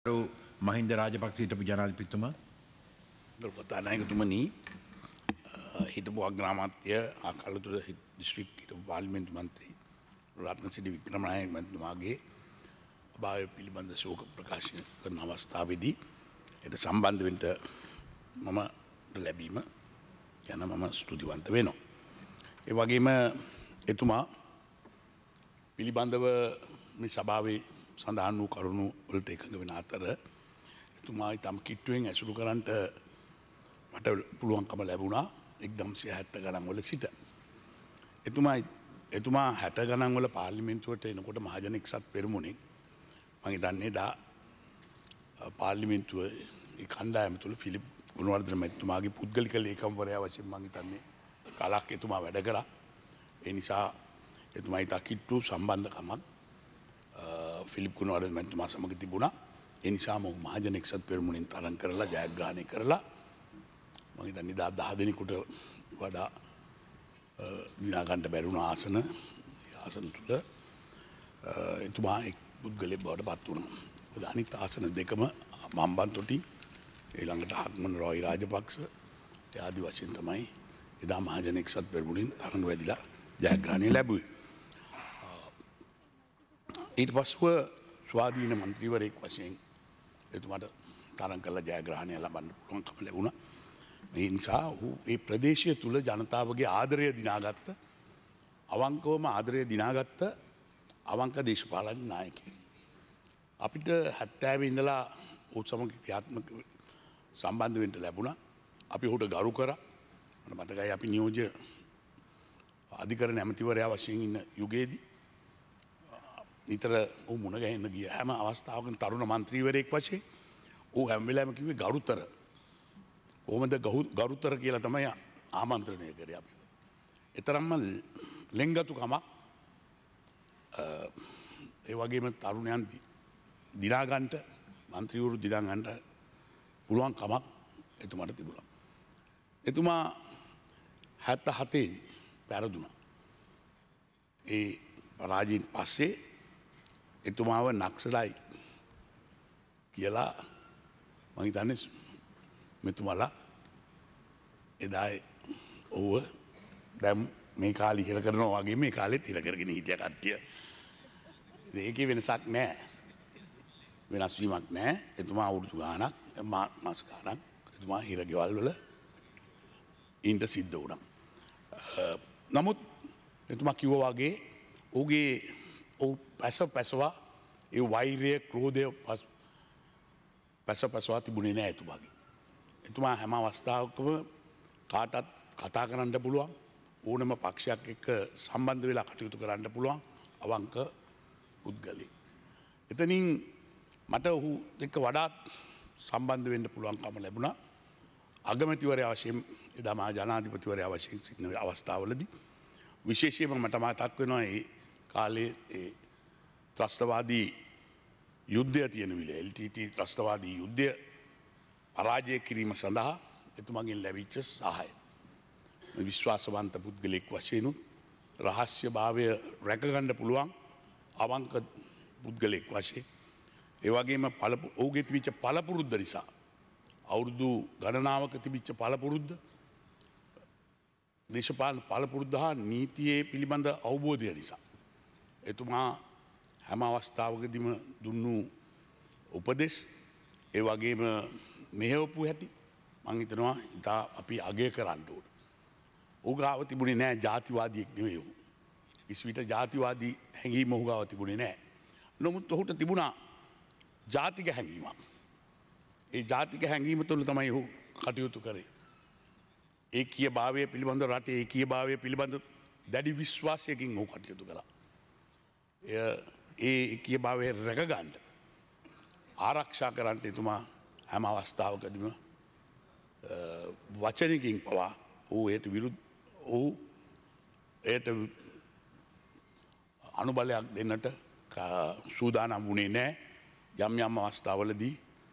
මහින්ද රාජපක්ෂ හිටපු ජනාධිපතිතුමා කතානායකතුමනි හිටපු අග්‍රාමාත්‍ය ආකල්තුර දිස්ත්‍රික් හිටපු පාර්ලිමේන්තු මන්ත්‍රී රත්නසිරි වික්‍රමනායක මන්ත්‍රීතුමාගේ අභාවය පිළිබඳ ශෝක ප්‍රකාශ කරන අවස්ථාවේදී ඒට සම්බන්ධ වෙන්න මම ලැබීම යන මම ස්තුතිවන්ත වෙනවා. ඒ වගේම එතුමා පිළිබඳව මේ සභාවේ සඳහන් වූ කරුණු වලට එකඟ වෙන අතර එතුමා ඊටම කිට්ටුවෙන් ඇසුරු කරන්නට මට පුළුවන්කම ලැබුණා 1970 ගණන් වල සිට. එතුමා 60 ගණන් වල පාර්ලිමේන්තුවට එනකොට මහජන එක්සත් පෙරමුණෙක් මම හිතන්නේ දා පාර්ලිමේන්තුවේ ඒ කණ්ඩායම තුල ෆිලිප් ගුණවර්ධන මහත්මයාගේ පුද්ගලික ලේකම්වරයා වශයෙන් මම හිතන්නේ කාලක් එතුමා වැඩ කරා. ඒ නිසා එතුමා ඊට කිට්ටු සම්බන්ධකමක් ෆිලිප් ගුණවර්ධන මහත්මයා සමග තිබුණා. ඒ නිසාම මහජන එක්සත් පෙරමුණෙන් තරඟ කරලා ජයග්‍රහණය කරලා මම හිතන්නේ 10 දෙනෙකුට වඩා දිනා ගන්න බැරුණ ආසන තුල එතුමා එක් පුද්ගලයෙක් බවට පත් වුණා. මොකද අනිත් ආසන දෙකම මම්බන්තොටි ඊළඟට හක්මන් රොයි රාජපක්ෂ ආදි වශයෙන් තමයි එදා මහජන එක්සත් පෙරමුණෙන් තරඟ වැදිලා ජයග්‍රහණය ලැබුවේ. ඊට පස්ව ස්වාධීන මන්ත්‍රීවරයෙක් වශයෙන් එතුමාට තරඟ කළ ජයග්‍රහණය ලබන්න පුළුවන්කම ලැබුණා. ඒ නිසා ඔහු ඒ ප්‍රදේශය තුල ජනතාවගේ ආදරය දිනාගත්ත අවංකවම ආදරය දිනාගත්ත අවංක දේශපාලන නායකයෙක්. අපිට 70 ඉඳලා ඔහු සමග ක්‍රියාත්මක සම්බන්ධ වෙන්න ලැබුණා. අපි ඔහුට ගරු කරා. මට මතකයි අපි නියෝජ්‍ය අධිකරණ ඇමතිවරයා වශයෙන් ඉන්න යුගයේදී නිතර ඔහු මුණ ගැහෙන්න ගිය හැම අවස්ථාවකම තරුණ මන්ත්‍රීවරයෙක් වශයෙන් ඔහු හැම වෙලාවෙම කිව්වේ ගරුතර. කොහොමද ගරුතර කියලා තමයි ආමන්ත්‍රණය කරේ අපි. ඒ තරම්ම ලෙන්ගතුකමක් ඒ වගේම තරුණයන් දිනා ගන්නට මන්ත්‍රීවරු දිනා ගන්නට පුළුවන් කමක් එතුමාට තිබුණා. එතුමා 77 පෙරදුනා. ඒ පරාජයෙන් පස්සේ එතුමාව නක්සලයි කියලා මම හිතන්නේ මෙතුමාලා එදා ඔව්ව දැන් මේ කාලේ ඉහිල කරනවා වගේ මේ කාලෙත් ඉහිල කරගෙන හිටිය කට්ටිය. ඒකේ වෙනසක් නැහැ. වෙනස් වීමක් නැහැ. එතුමා අවුරුදු ගාණක් මාස ගාණක් එතුමා හිර ගෙවල් වල ඉන්න සිද්ධ වුණා. නමුත් එතුමා කිව්වා වගේ ඔහුගේ පැසවා ඒ වෛරය ක්‍රෝධය පැසවා තිබුණේ නැහැ එතුමාගේ. එතුමා හැම අවස්ථාවකම කාටත් කතා කරන්න පුළුවන් ඕනම පක්ෂයක් එක්ක සම්බන්ධ වෙලා කටයුතු කරන්න පුළුවන් අවංක පුද්ගලෙක්. එතනින් මට ඔහු එක්ක වඩාත් සම්බන්ධ වෙන්න පුළුවන්කම ලැබුණා. අගමැතිවරයා වශයෙන් එදා මහා ජනාධිපතිවරයා වශයෙන් සිටින අවස්ථාවලදී විශේෂයෙන්ම මට මතක් වෙනවා ඒ කාලේ ඒ ත්‍රස්තවාදී යුද්ධය තියෙන විලේ LTT ත්‍රස්තවාදී යුද්ධය පරාජය කිරීම සඳහා එතුමගෙන් ලැබිච්ච සහාය. විශ්වාසවන්ත පුද්ගලෙක් වශයෙන් රහස්‍ය භාවය රැකගන්න පුළුවන් අවංක පුද්ගලෙක් වශයෙන් ඒ වගේම ඔහුගේ තිබිච්ච පළපුරුද්ද නිසා අවුරුදු ගණනාවක තිබිච්ච පළපුරුද්ද දේශපාලන පළපුරුද්ද හා නීතියේ පිළිබඳ අවබෝධය නිසා එතුමා හැම අවස්ථාවකදීම දුන්නු උපදෙස් ඒ වගේම මෙහෙවපු හැටි මං හිතනවා ඉතා අපි අගය කරන්න ඕන. ඔහු ගාව තිබුණේ නැහැ ජාතිවාදියෙක් නෙවෙයි ඔහු. ඉස්විත ජාතිවාදී හැඟීම ඔහු ගාව තිබුණේ නැහැ. නමුත් ඔහුට තිබුණා ජාතික හැඟීමක්. ඒ ජාතික හැඟීම තුළ තමයි ඔහු කටයුතු කරේ. ඒකීය භාවය පිළිබඳ රටේ ඒකීය භාවය පිළිබඳ දැඩි විශ්වාසයකින් ඔහු කටයුතු කළා. ඒ ඒකීය භාවය රැකගන්න ආරක්ෂා කරන්න එතුමා හැම අවස්ථාවකදීම වචනකින් පවා ඔහු එයට විරුද්ධ ඔහු එයට අනුබලයක් දෙන්නට සූදානම් වුණේ නැහැ. යම් අවස්ථාවලදී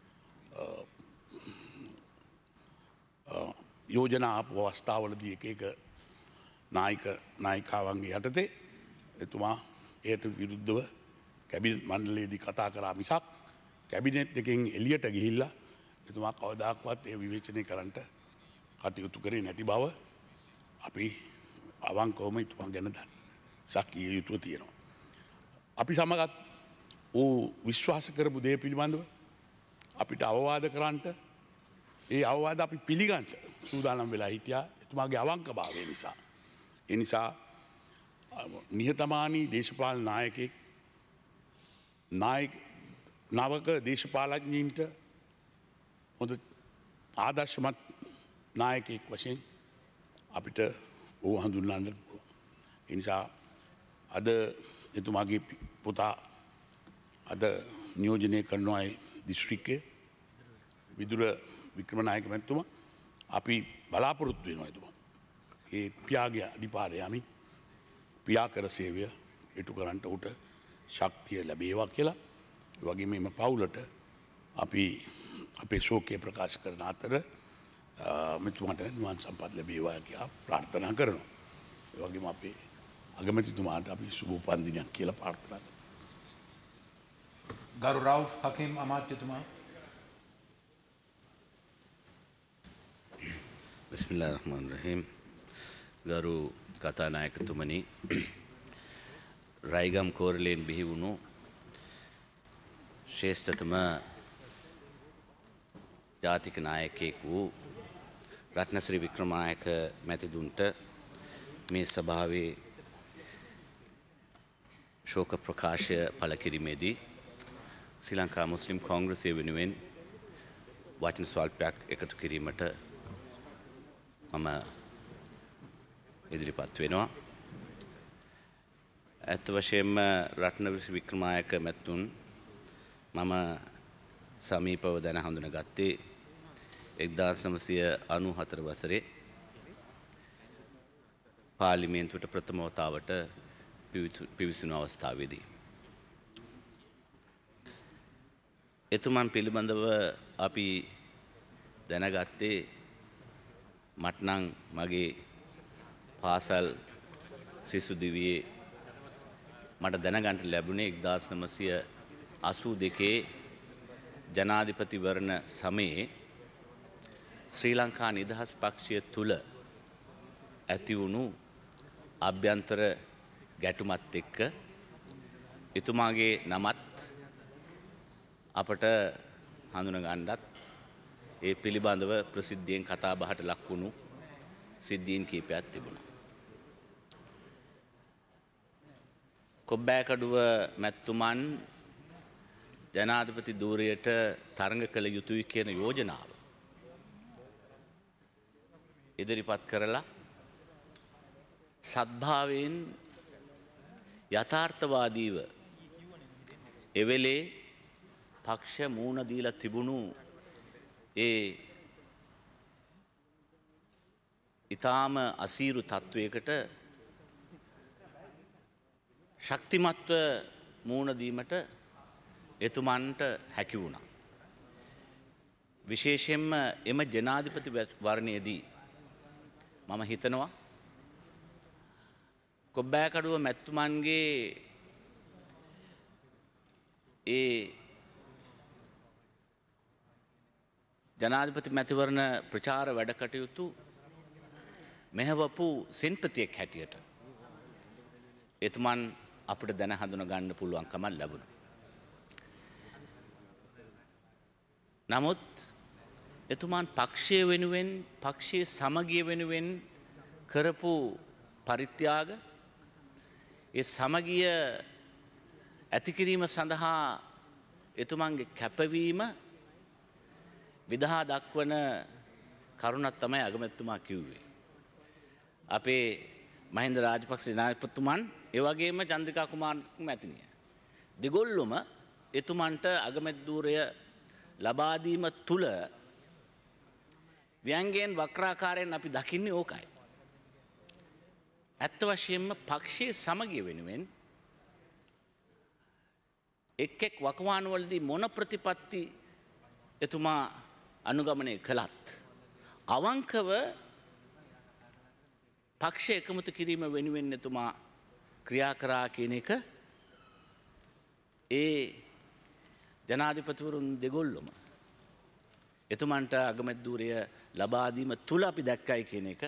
යෝජනා ආපු අවස්ථාවලදී එක නායිකාවන්ගේ යටතේ එතුමා එයට විරුද්ධව කැබිනට් මණ්ඩලයේදී කතා කරා මිසක් කැබිනෙට් එකෙන් එළියට ගිහිල්ලා එතුමා කවදාක්වත් ඒ විවේචනය කරන්නට කටයුතු කරේ නැති බව අපි අවංකවම එතුමා ගැන දන්න සක්කිය යුතුව තියෙනවා. අපි සමගත් ඌ විශ්වාස කරපු දේ පිළිබඳව අපිට අවවාද කරන්නට ඒ අවවාද අපි පිළිගන්නට සූදානම් වෙලා හිටියා එතුමාගේ අවංකභාවය නිසා. ඒ නිසා නිහතමානී දේශපාලන නායකයෙක් නවක දේශපාලඥයින්ට හොඳ ආදර්ශමත් නායකයෙක් වශයෙන් අපිට ඕ හඳුන්වන්න පුළුවන්. ඒ නිසා අද එතුමාගේ පුතා අද නියෝජනය කරනවා දිස්ත්‍රික්කයේ විදුර වික්‍රමනායක මැතිතුමා අපි බලාපොරොත්තු වෙනවා එතුමා. ඒ පියාගේ අඩිපාරේ යමි පියාකර සේවය ඉටු කරන්නට උට ශක්තිය ලැබේවා කියලා. ඒ වගේම මේ පවුලට අපි අපේ ශෝකය ප්‍රකාශ කරන අතර මෙතුමාට නිවන් සම්පත් ලැබේවා කියලා ප්‍රාර්ථනා කරනවා. ඒ වගේම අපේ අගමැතිතුමාට අපි සුබ උපන්දිනයක් කියලා ප්‍රාර්ථනා කරනවා. ගරු රවුෆ් හකීම් අමාත්‍යතුමා. බිස්මිල්ලාහිර් රහ්මානිර් රහීම්. ගරු කතානායකතුමනි, රයිගම් කෝරළේන් බිහි වුණු ශ්‍රේෂ්ඨතම ජාතික නායකයෙක් වූ රත්නශ්‍රී වික්‍රමනායක මැතිතුන්ට මේ සභාවේ ශෝක ප්‍රකාශය පළ කිරීමේදී ශ්‍රී ලංකා මුස්ලිම් කොංග්‍රසය වෙනුවෙන් වචන ස්වල්පයක් එකතු කිරීමට මම ඉදිරිපත් වෙනවා. ඇත්ත වශයෙන්ම රත්නශ්‍රී වික්‍රමනායක මැතිතුන් මම සමීපව දැන හඳුනගත්තේ 1994 වසරේ පාර්ලිමේන්තුවට ප්‍රථම වතාවට පිවිසුණු අවස්ථාවේදී. එතුමන් පිළිබඳව අපි දැනගත්තේ මට්නම් මගේ පාසල් සිසු දිවියේ මට දැනගන්න ලැබුණේ 1982 ජනාධිපතිවරණ සමයේ ශ්‍රී ලංකා නිදහස් පක්ෂය තුල ඇති වුණු අභ්‍යන්තර ගැටුමත් එක්ක එතුමාගේ නමත් අපට හඳුන ගන්නත් ඒ පිළිබඳව ප්‍රසිද්ධියෙන් කතා බහට ලක් වුණු සිද්ධීන් කීපයක් තිබුණා. කොබ්බෑකඩුව මැතිතුමන් ජනාධිපති ධූරයට තරඟ කළ යුතුයි කියන යෝජනාව ඉදිරිපත් කරලා සද්භාවයෙන් යථාර්ථවාදීව එවෙලේ පක්ෂ මූණ දීලා තිබුණු ඒ ඊටාම අසීරු තත්වයකට ශක්තිමත්ව මූණ දීමට එතුමන්ට හැකි වුණා. විශේෂයෙන්ම එම ජනාධිපති වරණයේදී මම හිතනවා කොබ්බෑකඩුව මැතිතුමන්ගේ ඒ ජනාධිපති මැතිවරණ ප්‍රචාර වැඩ කටයුතු මෙහෙවපු සෙන්පතියෙක් හැටියට එතුමන් අපිට දැන හඳුන ගන්න පුළුවන්කම ලැබුණා. නමුත් එතුමන් පක්ෂය වෙනුවෙන් පක්ෂයේ සමගිය වෙනුවෙන් කරපු පරිත්‍යාග ඒ සමගිය ඇතිකිරීම සඳහා එතුමන්ගේ කැපවීම විදහා දක්වන කරුණක් තමයි අගමැතිතුමා කිව්වේ. අපේ මහින්ද රාජපක්ෂ නායකතුමන් ඒ වගේම චන්ද්‍රිකා කුමාර මැතිණිය දෙගොල්ලොම එතුමන්ට අගමැති ධූරය ලබා දීම තුල ව්‍යංගයෙන් වක්‍රාකාරයෙන් අපි දකින්නේ ඕකයි. ඇත්ත වශයෙන්ම පක්ෂයේ සමගිය වෙනුවෙන් එක් එක් වකවානුවලදී මොන ප්‍රතිපත්ති එතුමා අනුගමනය කළත් අවංකව පක්ෂ එකමුතු කිරීම වෙනුවෙන් එතුමා ක්‍රියා කරා කියන එක ඒ ජනාධිපතිවරුන් දෙගොල්ලොම එතුමන්ට අගමැතිධූරය ලබා දීම තුල අපි දැක්කයි කියන එක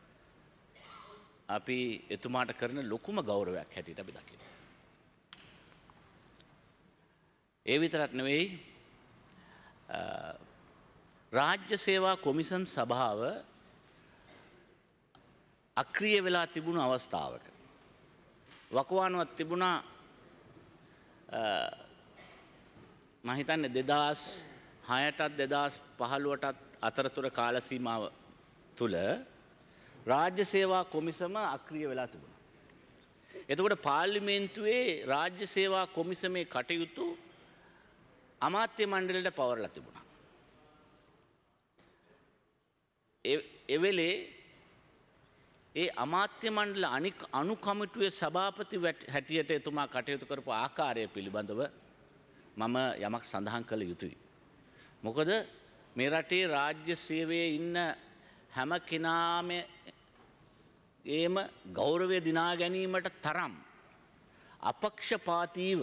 අපි එතුමාට කරන ලොකුම ගෞරවයක් හැටියට අපි දකිනවා. ඒ විතරක් නෙවෙයි රාජ්‍ය සේවා කොමිසම් සභාව අක්‍රිය වෙලා තිබුණු අවස්ථාවක වකවානුවක් තිබුණා මම හිතන්නේ 2006ටත් 2015ටත් අතරතුර කාල සීමාව තුල රාජ්‍ය සේවා කොමිසම අක්‍රිය වෙලා තිබුණා. එතකොට පාර්ලිමේන්තුවේ රාජ්‍ය සේවා කොමිසමේ කටයුතු අමාත්‍ය මණ්ඩලයට පවරලා තිබුණා. එවෙලේ ඒ අමාත්‍ය මණ්ඩල අනු කමිටුවේ සභාපති හැටියට එතුමා කටයුතු කරපු ආකාරය පිළිබඳව මම යමක් සඳහන් කළ යුතුයි. මොකද මේ රටේ රාජ්‍ය සේවයේ ඉන්න හැම කෙනාම ඒම ගෞරවය දිනා ගැනීමට තරම් අපක්ෂපාතීව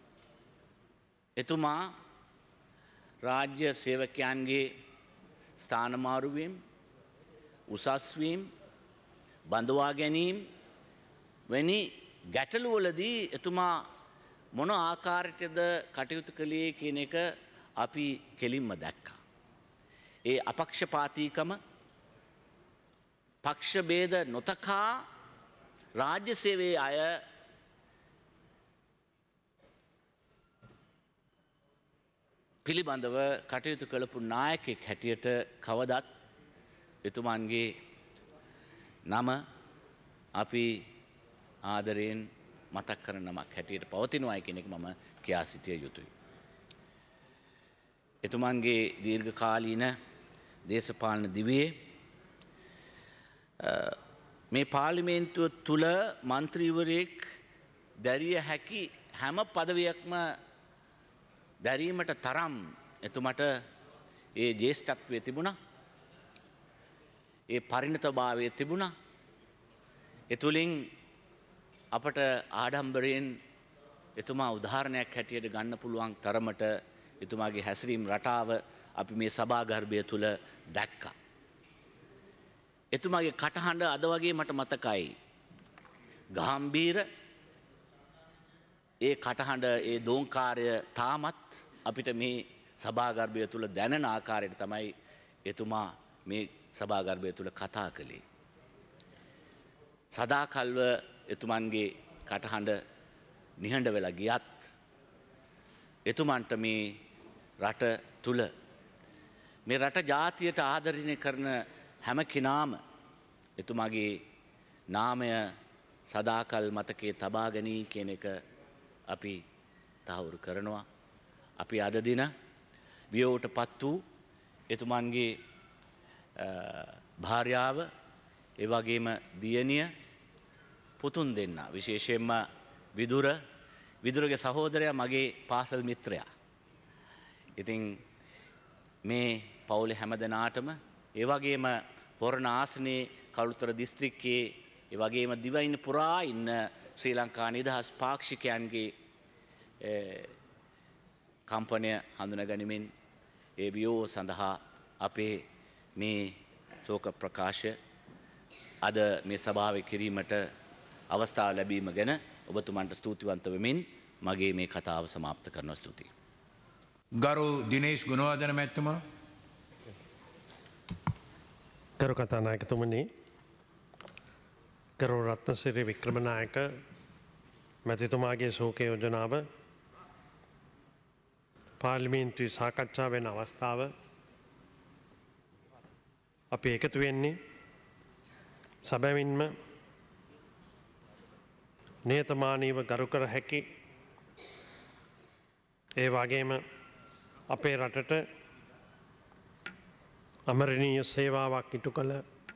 එතුමා රාජ්‍ය සේවකයන්ගේ ස්ථානමාරුවීම් උසස්වීම් බඳවා ගැනීම වැනි ගැටලුවලදී එතුමා මොන ආකාරයටද කටයුතු කළේ කියන එක අපි කෙලින්ම දැක්කා. ඒ අපක්ෂපාතීකම පක්ෂ ભેද නොතකා රාජ්‍ය සේවයේ අය පිළිබඳව කටයුතු කළපු නායකයෙක් හැටියට කවදත් එතුමන්ගේ නම අපි ආදරයෙන් මතක් කරන නමක් හැටියට පවතිනවා කියන එක මම කියා සිටිය යුතුයි. එතුමන්ගේ දීර්ඝකාලීන දේශපාලන දිවියේ මේ පාර්ලිමේන්තුව තුල මන්ත්‍රීවරයෙක් දැරිය හැකි හැම පදවියක්ම දැරීමට තරම් එතුමට ඒ ජ්‍යෙෂ්ඨත්වයේ තිබුණා. ඒ පරිණතභාවයේ තිබුණා. ඒ තුලින් අපට ආඩම්බරයෙන් එතුමා උදාහරණයක් හැටියට ගන්න පුළුවන් තරමට එතුමාගේ හැසිරීම් රටාව අපි මේ සභාගර්භය තුල දැක්කා. එතුමාගේ කටහඬ අද වගේ මට මතකයි. ගාම්භීර ඒ කටහඬ ඒ දෝංකාරය තාමත් අපිට මේ සභාගර්භය තුල දැනෙන ආකාරයට තමයි එතුමා මේ සභාගර්භය තුල කතා කළේ. සදාකල්ව එතුමන්ගේ කටහඬ නිහඬ වෙලා ගියත් එතුමන්ට මේ රට තුල මේ රට ජාතියට ආදරණය කරන හැම කෙනාම එතුමාගේ නාමය සදාකල් මතකයේ තබා ගනී කියන එක අපි තහවුරු කරනවා. අපි අද දින වියෝවටපත් වූ එතුමන්ගේ භාර්යාව ඒ වගේම දියණිය පුතුන් දෙන්න විශේෂයෙන්ම විදුරගේ සහෝදරයා මගේ පාසල් මිත්‍රයා. ඉතින් මේ පවුලේ හැම දෙනාටම ඒ වගේම හොරණ ආසනයේ කළුතර දිස්ත්‍රික්කයේ ඒ වගේම දිවයින පුරා ඉන්න ශ්‍රී ලංකා නිදහස් පාක්ෂිකයන්ගේ කම්පනය හඳුනගනිමින් ඒ වියෝව සඳහා අපේ මේ ශෝක ප්‍රකාශය අද මේ සභාවේ කිරීමට අවස්ථාව ලැබීම ගැන ඔබතුමන්ට ස්තුතිවන්ත වෙමින් මගේ මේ කතාව සමාප්ත කරනවා. ස්තුතියි. ගරු දිනේෂ් ගුණවර්ධන මැතිතුමා. ගරු කතානායකතුමනි, ගරු රත්නසිරි වික්‍රමනායක මැතිතුමාගේ ශෝක යෝජනාව පාර්ලිමේන්තුවේ සාකච්ඡා වෙන අවස්ථාව අපි එකතු වෙන්නේ සැබවින්ම නියතමානීව ගරු කර හැකි ඒ වගේම අපේ රටට අමරණීය සේවාවක් ඉටු කළ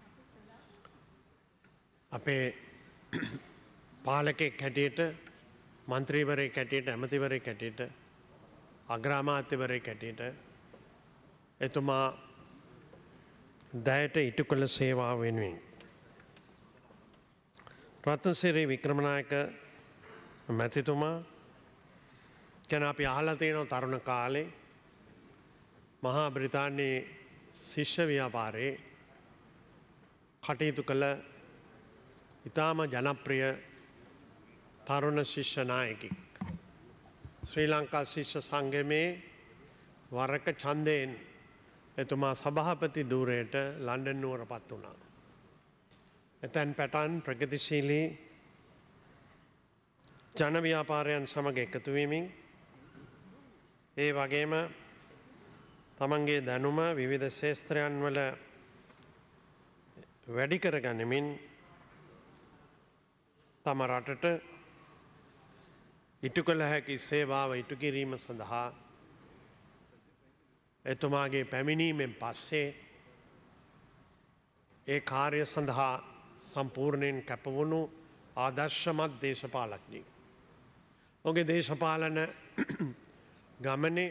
අපේ පාලකෙක් හැටියට මන්ත්‍රීවරයෙක් හැටියට ඇමතිවරයෙක් හැටියට අග්‍රාමාත්‍යවරයෙක් හැටියට එතුමා දැයට ඉටු කළ සේවාව වෙනුවෙන් රත්නසිරි වික්‍රමනායක මැතිතුමා ගැන අපි අහලා තියෙනවා තරුණ කාලේ මහා බ්‍රිතාන්‍යයේ ශිෂ්‍ය ව්‍යාපාරයේ කටයුතු කළ ඉතාම ජනප්‍රිය තරුණ ශිෂ්‍ය නායකෙක්. ශ්‍රී ලංකා ශිෂ්‍ය සංගමේ වරක ඡන්දයෙන් එතුමා සභාපති ධූරයට ලන්ඩන් නුවර පත් වුණා. එතැන් පැටන් ප්‍රගතිශීලී ජන ව්‍යාපාරයන් සමග එකතු වෙමින් ඒ වගේම තමන්ගේ දැනුම විවිධ ශේස්ත්‍රයන් වල වැඩි කර ගනිමින් තම රටට ඉටු කළ හැකි සේවාව ඉටු කිරීම සඳහා එතුමාගේ පැමිණීමෙන් පස්සේ ඒ කාර්ය සඳහා සම්පූර්ණයෙන් කැපවුණු ආදර්ශමත් දේශපාලඥයෙක්. ඔහුගේ දේශපාලන ගමනේ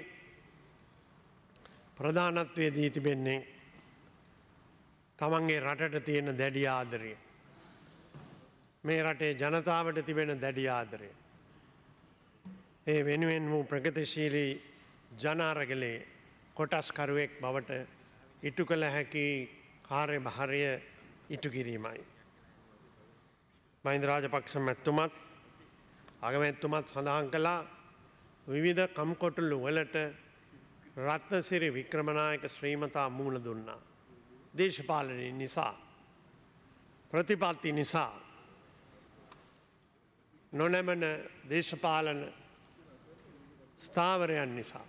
ප්‍රධානත්වය දී තිබෙන්නේ තමන්ගේ රටට තියෙන දැඩි ආදරය. මේ රටේ ජනතාවට තිබෙන දැඩි ආදරය. ඒ වෙනුවෙන් වූ ප්‍රගතිශීලී ජනාරගලේ කොටස්කරුවෙක් බවට ඉටු කළ හැකි කාර්යභාරය ඉටු කිරීමයි. මහින්ද රාජපක්ෂ මැතිතුමත් අගමැතිතුමත් සඳහන් කළා විවිධ කම්කොටුළු වලට රත්නසිරි වික්‍රමනායක ශ්‍රීමතා මුහුණ දුන්නා. දේශපාලනය නිසා ප්‍රතිපත්ති නිසා නොනැමන දේශපාලන ස්ථාවරයන් නිසා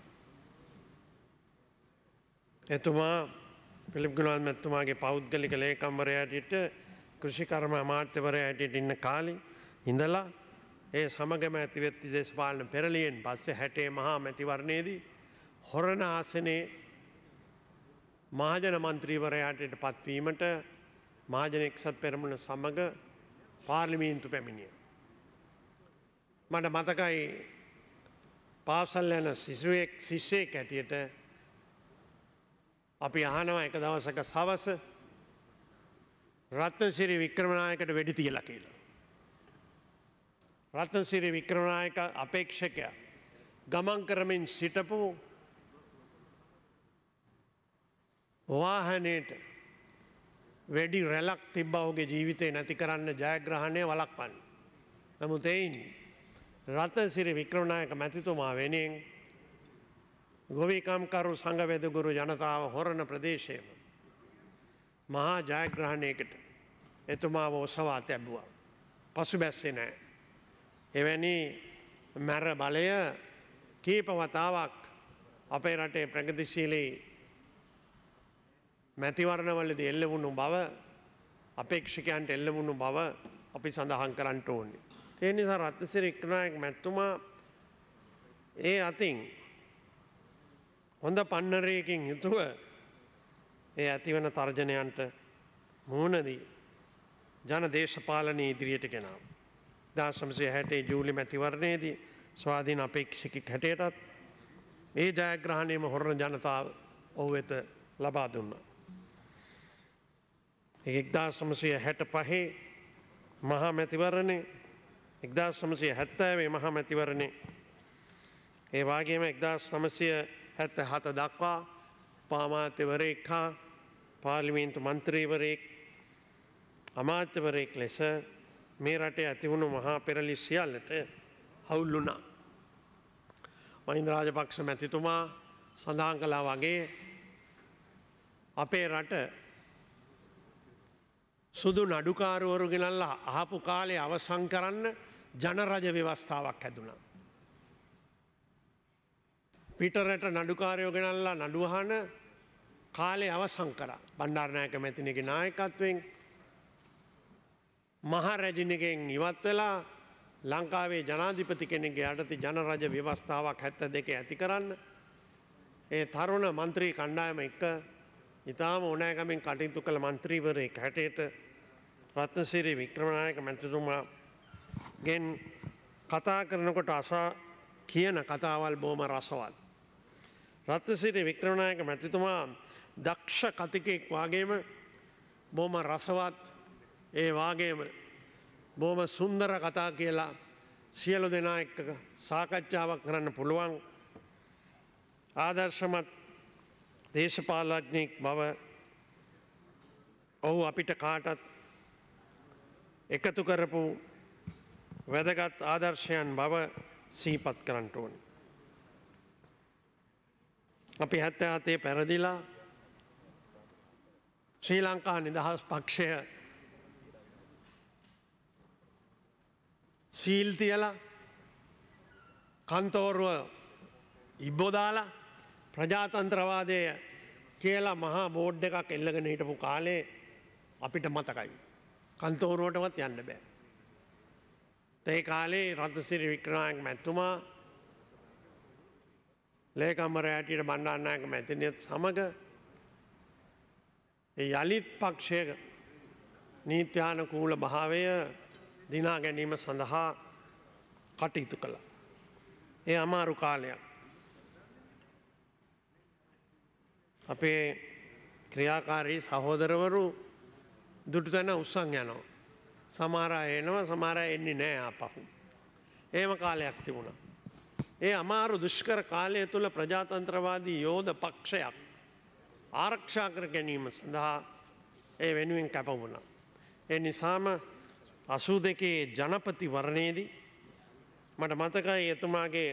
එතුමා පිළිප් ගුණවර්ධන මැතිතුමාගේ පෞද්ගලික ලේකම්වරයා හැටියට කෘෂිකර්ම අමාත්‍යවරයා හැටියට ඉන්න කාලේ ඉඳලා ඒ සමගම ඇතිවෙච්ච දේශපාලන පෙරළියෙන් පස්සේ 60 මහා මැතිවරණයේදී හොරණ ආසනයේ මහජන මන්ත්‍රීවරයා හැටියට පත්වීමට මහජන එක්සත් පෙරමුණ සමග පාර්ලිමේන්තු පැමිණියා. මට මතකයි පාසල් යන ශිෂ්‍යයෙක් හැටියට අපි අහනවා එක දවසක සවස රත්නසිරි වික්‍රමනායකට වෙඩි තියලා කියලා. රත්නසිරි වික්‍රමනායක අපේක්ෂකයා ගමන් කරමින් සිටපු වාහනයට වැඩි රැලක් තිබ්බ ඔහුගේ ජීවිතේ නැති කරන්න ජයග්‍රහණය වළක්වන්න. නමුත් එයින් රත්නසිරි වික්‍රමනායක මැතිතුමා වෙනුවෙන් ගොවිකම්කරු සංඝවේදගුරු ජනතාව හොරණ ප්‍රදේශයේම මහා ජයග්‍රහණයකට එතුමාව ඔසවා තැබුවා. පසුබැස්සේ නැහැ. එවැනි මැර බලය කීප වතාවක් අපේ රටේ ප්‍රගතිශීලී මැතිවරණවලදී එල්ල වුණු බව අපේක්ෂකයන්ට එල්ල වුණු බව අපි සඳහන් කරන්න ඕනේ. ඒ නිසා රත්නසිරි වික්‍රමනායක මැතිතුමා ඒ අතින් හොඳ පන්නරයකින් යුතුව ඒ ඇතිවන තර්ජනයන්ට මුහුණදී ජන දේශපාලනය ඉදිරියට ගෙනාව. 1960 ජූලි මැතිවරණයේදී ස්වාධීන අපේක්ෂකෙක් හැටියටත් ඒ ජයග්‍රහණයම හොරණ ජනතාව ඔහු වෙත ලබා දුන්නා. 1965 මහා මැතිවරණේ 1970 මහා මැතිවරණේ ඒ වගේම 1977 දක්වා පාමාත්‍යවරයෙක් හා පාර්ලිමේන්තු මන්ත්‍රීවරයෙක් අමාත්‍යවරයෙක් ලෙස මේ රටේ ඇතිවුණු මහා පෙරළි සියල්ලට හවුල් වුණා. මහින්ද රාජපක්ෂ මැතිතුමා සඳහන් කළා වගේ අපේ රට සුදු නඩුකාරවරු ගෙනල්ලා අහපු කාලේ අවසන් කරන්න ජනරජ ව්‍යවස්ථාවක් හැදුණා. පිටරට නඩුකාරයෝ ගෙනල්ලා නඩුවහන කාලේ අවසන් කරා. බණ්ඩාරනායක මැතිණියගේ නායකත්වයෙන් මහා රැජිනගෙන් ඉවත් වෙලා ලංකාවේ ජනාධිපති කෙනෙක්ගේ යටතේ ජනරජ ව්‍යවස්ථාවක් 72 ඇති කරන්න ඒ තරුණ මන්ත්‍රී කණ්ඩායම එක්ක ඉතාම ඕනෑකමින් කටයුතු කළ මන්ත්‍රීවරයෙක් හැටියට රත්නසිරි වික්‍රමනායක මැතිතුමාගෙන් කතා කරනකොට අසා කියන කතාවල් බොහොම රසවත්. රත්නසිරි වික්‍රමනායක මැතිතුමා දක්ෂ කතිකෙක් වගේම බොහොම රසවත් ඒ වගේම බොහොම සුන්දර කතා කියලා සියලු දෙනා එක්ක සාකච්ඡාවක් කරන්න පුළුවන් ආදර්ශමත් දේශපාලඥයෙක් බව ඔහු අපිට කාටත් එකතු කරපු වැදගත් ආදර්ශයන් බව සිහිපත් කරන්න ඕනේ. අපි 77 පැරදිලා ශ්‍රී ලංකා නිදහස් පක්ෂය සීල් තියලා කන්තෝරුව ඉබ්බෝදාලා ප්‍රජාතන්ත්‍රවාදය කියලා මහා බෝඩ් එකක් එල්ලගෙන හිටපු කාලේ අපිට මතකයි. කන්තෝරුවටවත් යන්න බෑ. ඒ කාලේ රත්නසිරි වික්‍රමනායක මැතිතුමා ලේකම්වරයා හැටියට බණ්ඩාරනායක මැතිනියත් සමග යළිත් පක්ෂයක නීත්‍යානුකූල භාවය දිනා ගැනීම සඳහා කටයුතු කළා. ඒ අමාරු කාලයක්. අපේ ක්‍රියාකාරී සහෝදරවරු දුටු තැන උස්සන් යනවා. සමහර අය එනවා, සමහර අය එන්නේ නැහැ ආපහු. එහෙම කාලයක් තිබුණා. ඒ අමාරු දුෂ්කර කාලය තුල ප්‍රජාතන්ත්‍රවාදී යෝධ පක්ෂයක් ආරක්ෂා කර ගැනීම සඳහා ඒ වෙනුවෙන් කැප වුණා. ඒ නිසාම 82 ජනපති වරණයේදී මට මතකයි එතුමාගේ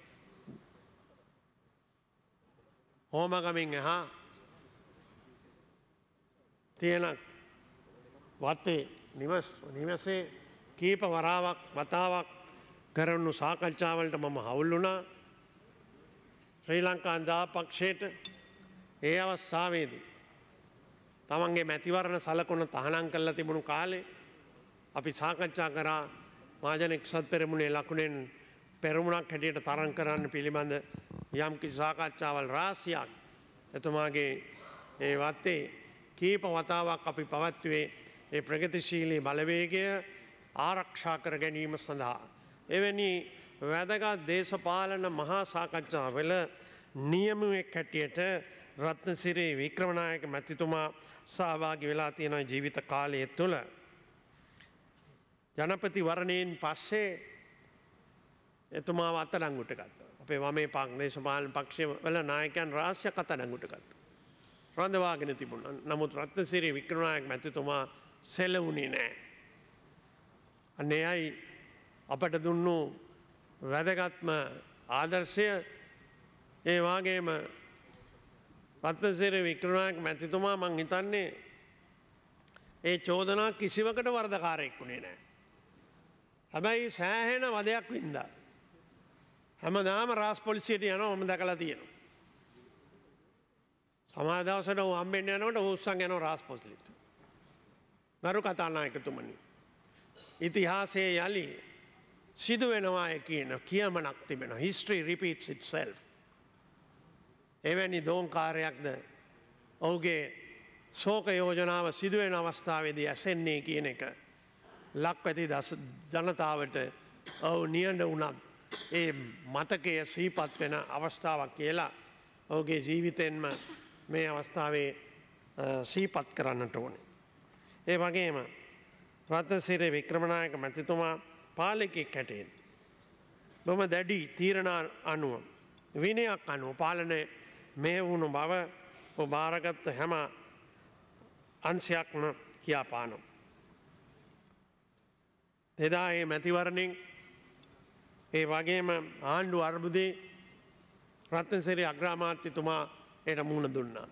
හෝමගමින් එහා තියෙන වත්තේ නිවසේ කීප වතාවක් කරනු සාකච්ඡාවලට මම හවුල් වුණා. ශ්‍රී ලංකා දාපක්ෂයට ඒ අවස්ථාවේදී තමන්ගේ මැතිවරණ සලකුණ තහනම් කරලා තිබුණු කාලේ අපි සාකච්ඡා කරා මහජන එක්සත් පෙරමුණේ ලකුණෙන් පෙරමුණක් හැටියට තරම් කරන්න පිළිබඳ යම් කිසි සාකච්ඡාවල් රාශියක් එතුමාගේ ඒ වත්තේ කීප වතාවක් අපි පවත්වුවේ ඒ ප්‍රගතිශීලී බලවේගය ආරක්ෂා කර ගැනීම සඳහා. එවැනි වැදගත් දේශපාලන මහා සාකච්ඡාවල නියමුවෙක් හැටියට රත්නසිරි වික්‍රමනායක මැතිතුමා සහභාගී වෙලා තියෙන ජීවිත කාලය තුළ ජනපති වරණයෙන් පස්සේ එතුමාව අත්අඩංගුවට ගත්තා. අපේ වමේ දේශපාලන පක්ෂ වල නායකයන් රාශියක් අත්අඩංගුවට ගත්තා. රඳවාගෙන තිබුණා. නමුත් රත්නසිරි වික්‍රමනායක මැතිතුමා සෙලවුණේ නැහැ. අනේයි අපට දුන්නු වැදගත්ම ආදර්ශය. ඒ වගේම රත්නසිරි වික්‍රමනායක මැතිතුමා මං හිතන්නේ ඒ චෝදනා කිසිවකට වරදකාරයෙක් වුණේ නැහැ. හැබැයි සෑහෙන වදයක් වින්දා. හැමදාම රාජ් පොලිසියට යනවා මම දැකලා තියෙනවා. සමහර දවසට ඌ හම්බෙන්න යනකොට ඌ උස්සන් යනවා රාජ් පොලිසියට. ගරු කතානායකතුමනි. ඉතිහාසයේ යලි සිදු වෙනවා කියන කියමනක් තිබෙනවා. History repeats itself. එවැනි දෝංකාරයක්ද ඔහුගේ ශෝක යෝජනාව සිදුවෙන අවස්ථාවේදී ඇසෙන්නේ කියන එක ලක්වැති ජනතාවට ඔහු නියඬ වුණත් ඒ මතකය සිහිපත් වෙන අවස්ථාවක් කියලා ඔහුගේ ජීවිතෙන්ම මේ අවස්ථාවේ සිහිපත් කරන්නට ඕනේ. ඒ වගේම රත්නසිරි වික්‍රමනායක මැතිතුමා පාලකෙක් හැටියට බොහොම දැඩි තීරණ අනුව විනයක් අනුව පාලනය මෙහෙවුණු බව බාරගත් හැම අංශයක්ම කියාපානවා. එදා ඒ මැතිවරණයෙන් ඒ වගේම ආණ්ඩු අර්බුදේ රත්නසිරි අග්‍රාමාත්‍යතුමා එයට මුහුණ දුන්නා.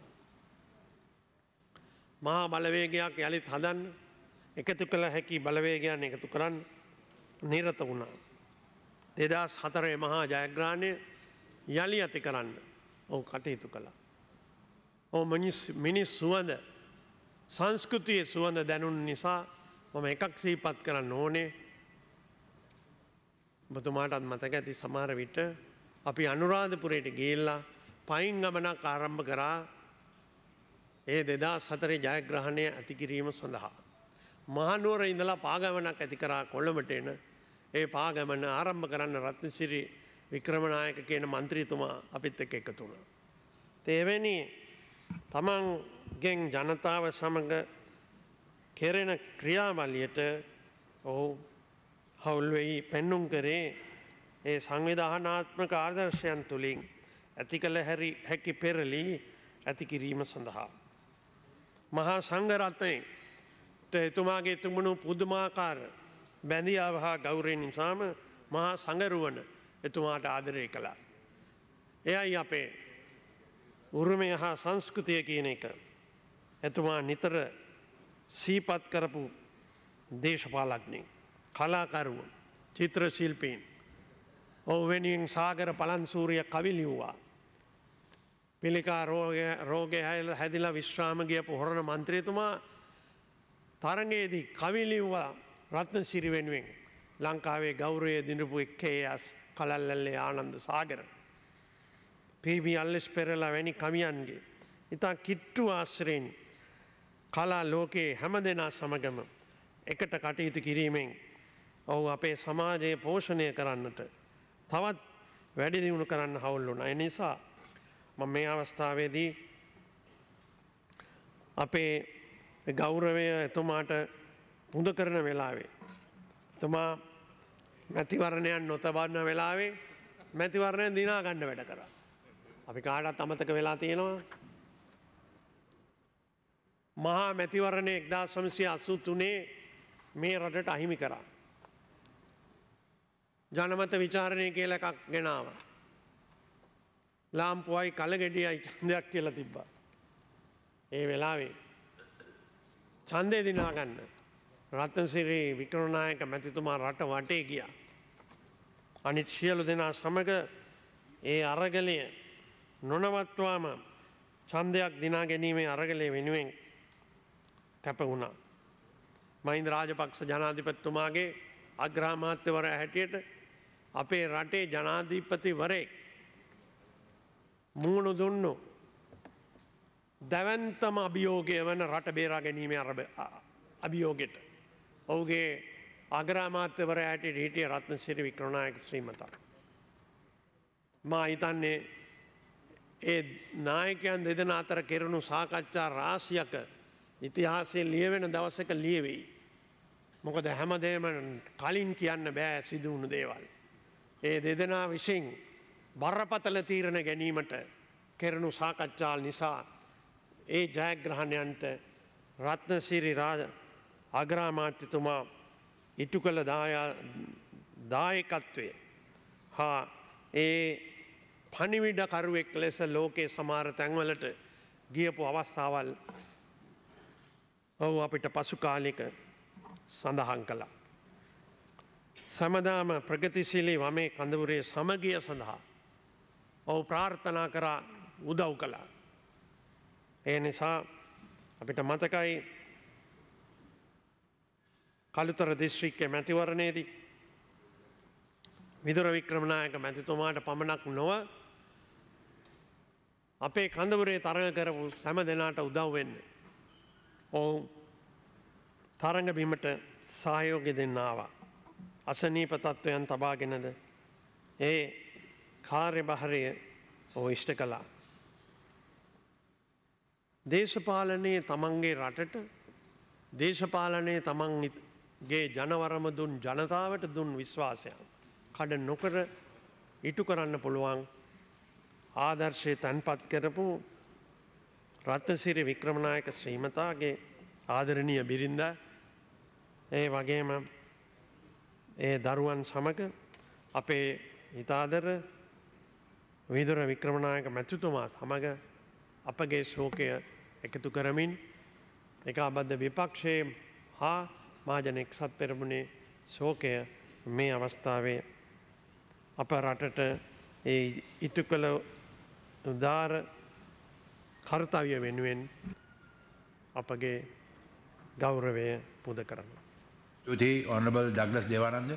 මහා බලවේගයක් යළිත් හදන්න එකතු කළ හැකි බලවේගයන් එකතු කරන්න නිරත වුණා. 2004 මහා ජයග්‍රහණය යළි ඇති කරන්න ඔහු කටයුතු කළා. ඔහු මිනිස් සුවඳ සංස්කෘතියේ සුවඳ දැනුන නිසා මම එකක් සිහිපත් කරන්න ඕනේ. ඔබතුමාටත් මතක ඇති සමහර විට අපි අනුරාධපුරයට ගිහිල්ලා පයින් ගමනක් ආරම්භ කරා ඒ 2004 ජයග්‍රහණය ඇති කිරීම සඳහා. මහනුවර ඉඳලා පාගමනක් ඇති කරා කොළඹට එන ඒ පාගමන ආරම්භ කරන්න රත්නසිරි වික්‍රමනායක කියන මන්ත්‍රීතුමා අපිත් එක්ක එකතු වුණා. එවැනි තමන්ගෙන් ජනතාව සමග කෙරෙන ක්‍රියාවලියට ඔහු හවුල්වෙයි පෙන්නුම් කරේ ඒ සංවිධානාත්මක ආදර්ශයන් තුළින් ඇති කළ හැකි පෙරලී ඇති කිරීම සඳහා. මහා සංඝරත්නයට එතුමාගේ තුමුණු පුදුමාකාර බැඳියාව හා ගෞරවය නිසාම මහා සංඝරුවන එතුමාට ආදරය කළා. එයයි අපේ උරුමය හා සංස්කෘතිය කියන එක එතුමා නිතර සීපත් කරපු දේශපාලඥයින්, කලාකරුවන්, චිත්‍ර ශිල්පීන්, ඔහු වෙනුවෙන් සාගර පලන්සූරිය කවි ලිව්වා. පිළිකා රෝගය හැදිලා විශ්‍රාම ගියපු හොරණ මන්ත්‍රීතුමා තරගයේදී කවි ලිව්වා රත්නසිරි වෙනුවෙන්. ලංකාවේ ගෞරවය දිනපු එක්කේයස් කලල්ලල්ලේ ආනන්ද සාගර. පීබී අල්ලෙස් පෙරලා වැනි කවියන්ගේ ඉතා කිට්ටු ආශ්‍රයෙන් කලා ලෝකයේ හැම දෙනා සමගම එකට කටයුතු කිරීමෙන් ඔහු අපේ සමාජයේ පෝෂණය කරන්නට තවත් වැඩි දියුණු කරන්න හවුල් වුණා. ඒ නිසා මම මේ අවස්ථාවේදී අපේ ගෞරවය එතුමාට පුද කරන වෙලාවේ එතුමා මැතිවරණයන් නොතබන්න වෙලාවේ මැතිවරණය දිනා ගන්න වැඩ කරා. අපි කාටත් අමතක වෙලා තියෙනවා. මහා මැතිවරණය 1983 මේ රටට අහිමි කරා. ජනමත විචාරණය කියලා එකක් ගෙනාවා. ලාම්පුවයි කලගෙඩියයි ඡන්දයක් කියලා තිබ්බා. ඒ වෙලාවේ ඡන්දේ දිනා ගන්න රත්නසිරි වික්‍රමනායක මැතිතුමා රට වටේ ගියා. අනිත් සියලු දෙනා සමග ඒ අරගලය නොනවත්වාම ඡන්දයක් දිනා ගැනීමේ අරගලය වෙනුවෙන් කැප වුණා. මහින්ද රාජපක්ෂ ජනාධිපතිතුමාගේ අග්‍රාමාත්‍යවරයා හැටියට අපේ රටේ ජනාධිපතිවරයෙක් මුහුණු දුන්නු දැවැන්තම අභියෝගය වන රට බේරා ගැනීමේ අභියෝගෙට ඔහුගේ අග්‍රාමාත්‍යවරයා හැටියට හිටිය රත්නසිරි වික්‍රමනායක ශ්‍රීමතා. මා හිතන්නේ ඒ නායකයන් දෙදෙනා අතර කෙරුණු සාකච්ඡා රාශියක ඉතිහාසයේ ලියවෙන දවසක ලියවෙයි. මොකද හැමදේම කලින් කියන්න බෑ සිදු වුණු දේවල්. ඒ දෙදෙනා විසින් බරපතල තීරණ ගැනීමට කෙරුණු සාකච්ඡා නිසා ඒ ජයග්‍රහණයන්ට රත්නසිරි අග්‍රාමාත්‍යතුමා ඉටු කළ දායකත්වය හා ඒ පණිවිඩකරුවෙක් ලෙස ලෝකයේ සමහර තැන්වලට ගියපු අවස්ථාවල් ඔහු අපිට පසු කාලෙක සඳහන් කළා. සමදාම ප්‍රගතිශීලී වමේ කඳවුරේ සමගිය සඳහා ඔහු ප්‍රාර්ථනා කරා උදව් කළා. ඒ නිසා අපිට මතකයි කළුතර දිස්ත්‍රික්කයේ මැතිවරණයේදී විදුර වික්‍රමනායක මැතිතුමාට පමණක් නොව අපේ කඳවුරේ තරඟ කරපු සෑම දෙනාට උදව් වෙන්නේ. ඔහු තරඟ බිමට සහයෝගය දෙන්න ආවා. අසනීප තත්ත්වයන් තබාගෙනද ඒ කාර්යභාරය ඔහු ඉෂ්ට කළා. දේශපාලනයේ තමන්ගේ රටට දේශපාලනයේ තමන්ගේ ජනවරම දුන් ජනතාවට දුන් විශ්වාසයන් කඩ නොකර ඉටු කරන්න පුළුවන් ආදර්ශය තැන්පත් කරපු රත්නසිරි වික්‍රමනායක ශ්‍රීමතාගේ ආදරණීය බිරිඳ ඒ වගේම ඒ දරුවන් සමග අපේ හිතාදර විදුර වික්‍රමනායක මැතිතුමා සමග අපගේ ශෝකය එකතු කරමින් ඒකාබද්ධ විපක්ෂයේ හා මහජන එක්සත් පෙරමුණේ ශෝකය මේ අවස්ථාවේ අප රටට ඒ ඉටු කළ උදාර කර්තව්‍ය වෙනුවෙන් අපගේ ගෞරවය පුද කරන්න. Tuti Honorable Douglas Devananda.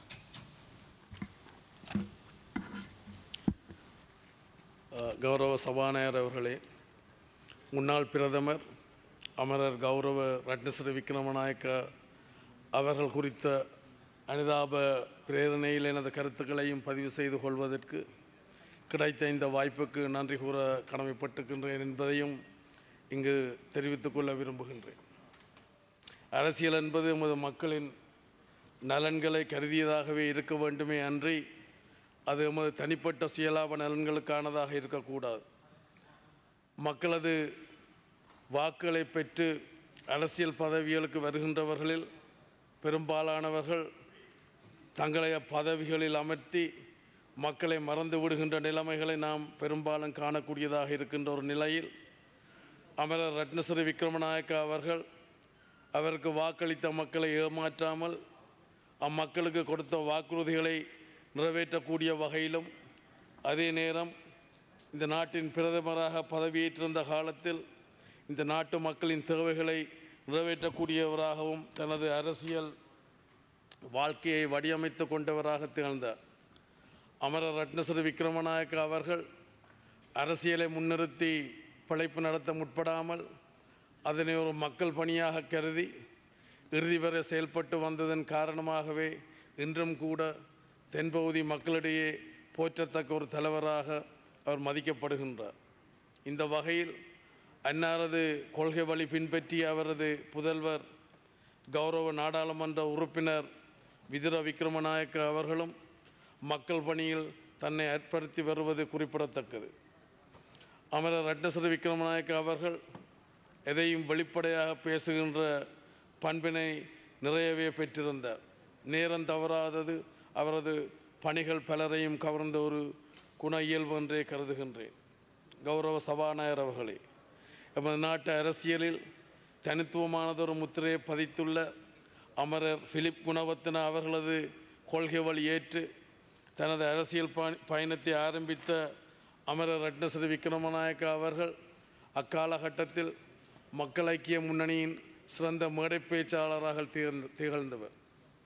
கௌரவ சபாநாயகர் அவர்களே, முன்னாள் பிரதமர் அமரர் கௌரவ ரட்னசிறி விக்ரமநாயக்க அவர்கள் குறித்த அனுதாப பிரேரணையில் எனது கருத்துக்களையும் பதிவு செய்து கொள்வதற்கு கிடைத்த இந்த வாய்ப்புக்கு நன்றி கூற கடமைப்பட்டிருக்கின்றேன் என்பதையும் இங்கு தெரிவித்துக் கொள்ள விரும்புகின்றேன். அரசியல் என்பது எமது மக்களின் நலன்களை கருதியதாகவே இருக்க வேண்டுமே அன்றி அது எமது தனிப்பட்ட சுயலாப நலன்களுக்கானதாக இருக்கக்கூடாது. மக்களது வாக்குகளை பெற்று அரசியல் பதவிகளுக்கு வருகின்றவர்களில் பெரும்பாலானவர்கள் தங்களை பதவிகளில் அமர்த்தி மக்களை மறந்து விடுகின்ற நிலைமைகளை நாம் பெரும்பாலும் காணக்கூடியதாக இருக்கின்ற ஒரு நிலையில் அமரர் ரட்னசிறி விக்ரமநாயக்க அவர்கள் அவருக்கு வாக்களித்த மக்களை ஏமாற்றாமல் அம்மக்களுக்கு கொடுத்த வாக்குறுதிகளை நிறைவேற்றக்கூடிய வகையிலும் அதே நேரம் இந்த நாட்டின் பிரதமராக பதவியேற்றிருந்த காலத்தில் இந்த நாட்டு மக்களின் தேவைகளை நிறைவேற்றக்கூடியவராகவும் தனது அரசியல் வாழ்க்கையை வடிவமைத்து கொண்டவராக திகழ்ந்தார். அமரர் ரட்னசிறி விக்ரமநாயக்க அவர்கள் அரசியலை முன்னிறுத்தி பிழைப்பு நடத்த முற்படாமல் அதனை ஒரு மக்கள் பணியாக கருதி இறுதி வரை செயல்பட்டு வந்ததன் காரணமாகவே இன்றும் கூட தென்பகுதி மக்களிடையே போற்றத்தக்க ஒரு தலைவராக அவர் மதிக்கப்படுகின்றார். இந்த வகையில் அன்னாரது கொள்கை வழி பின்பற்றிய அவரது புதல்வர் கௌரவ நாடாளுமன்ற உறுப்பினர் விதுர விக்ரமநாயக்க அவர்களும் மக்கள் பணியில் தன்னை அர்ப்பணித்து வருவது குறிப்பிடத்தக்கது. அமரர் ரட்னசிறி விக்ரமநாயக்க அவர்கள் எதையும் வெளிப்படையாக பேசுகின்ற பண்பினை நிறையவே பெற்றிருந்தார். நேரம் தவறாதது அவரது பணிகள் பலரையும் கவர்ந்த ஒரு குண இயல்பு என்றே கருதுகின்றேன். கௌரவ சபாநாயகர் அவர்களே, எமது நாட்டு அரசியலில் தனித்துவமானதொரு முத்திரையை பதித்துள்ள அமரர் பிலிப் குணவர்த்தன அவர்களது கொள்கை வழி ஏற்று தனது அரசியல் பயணத்தை ஆரம்பித்த அமரர் ரட்னசிறி விக்ரமநாயக்க அவர்கள் அக்காலகட்டத்தில் மக்கள் ஐக்கிய முன்னணியின் சிறந்த மேடை பேச்சாளராக திகழ்ந்தவர்.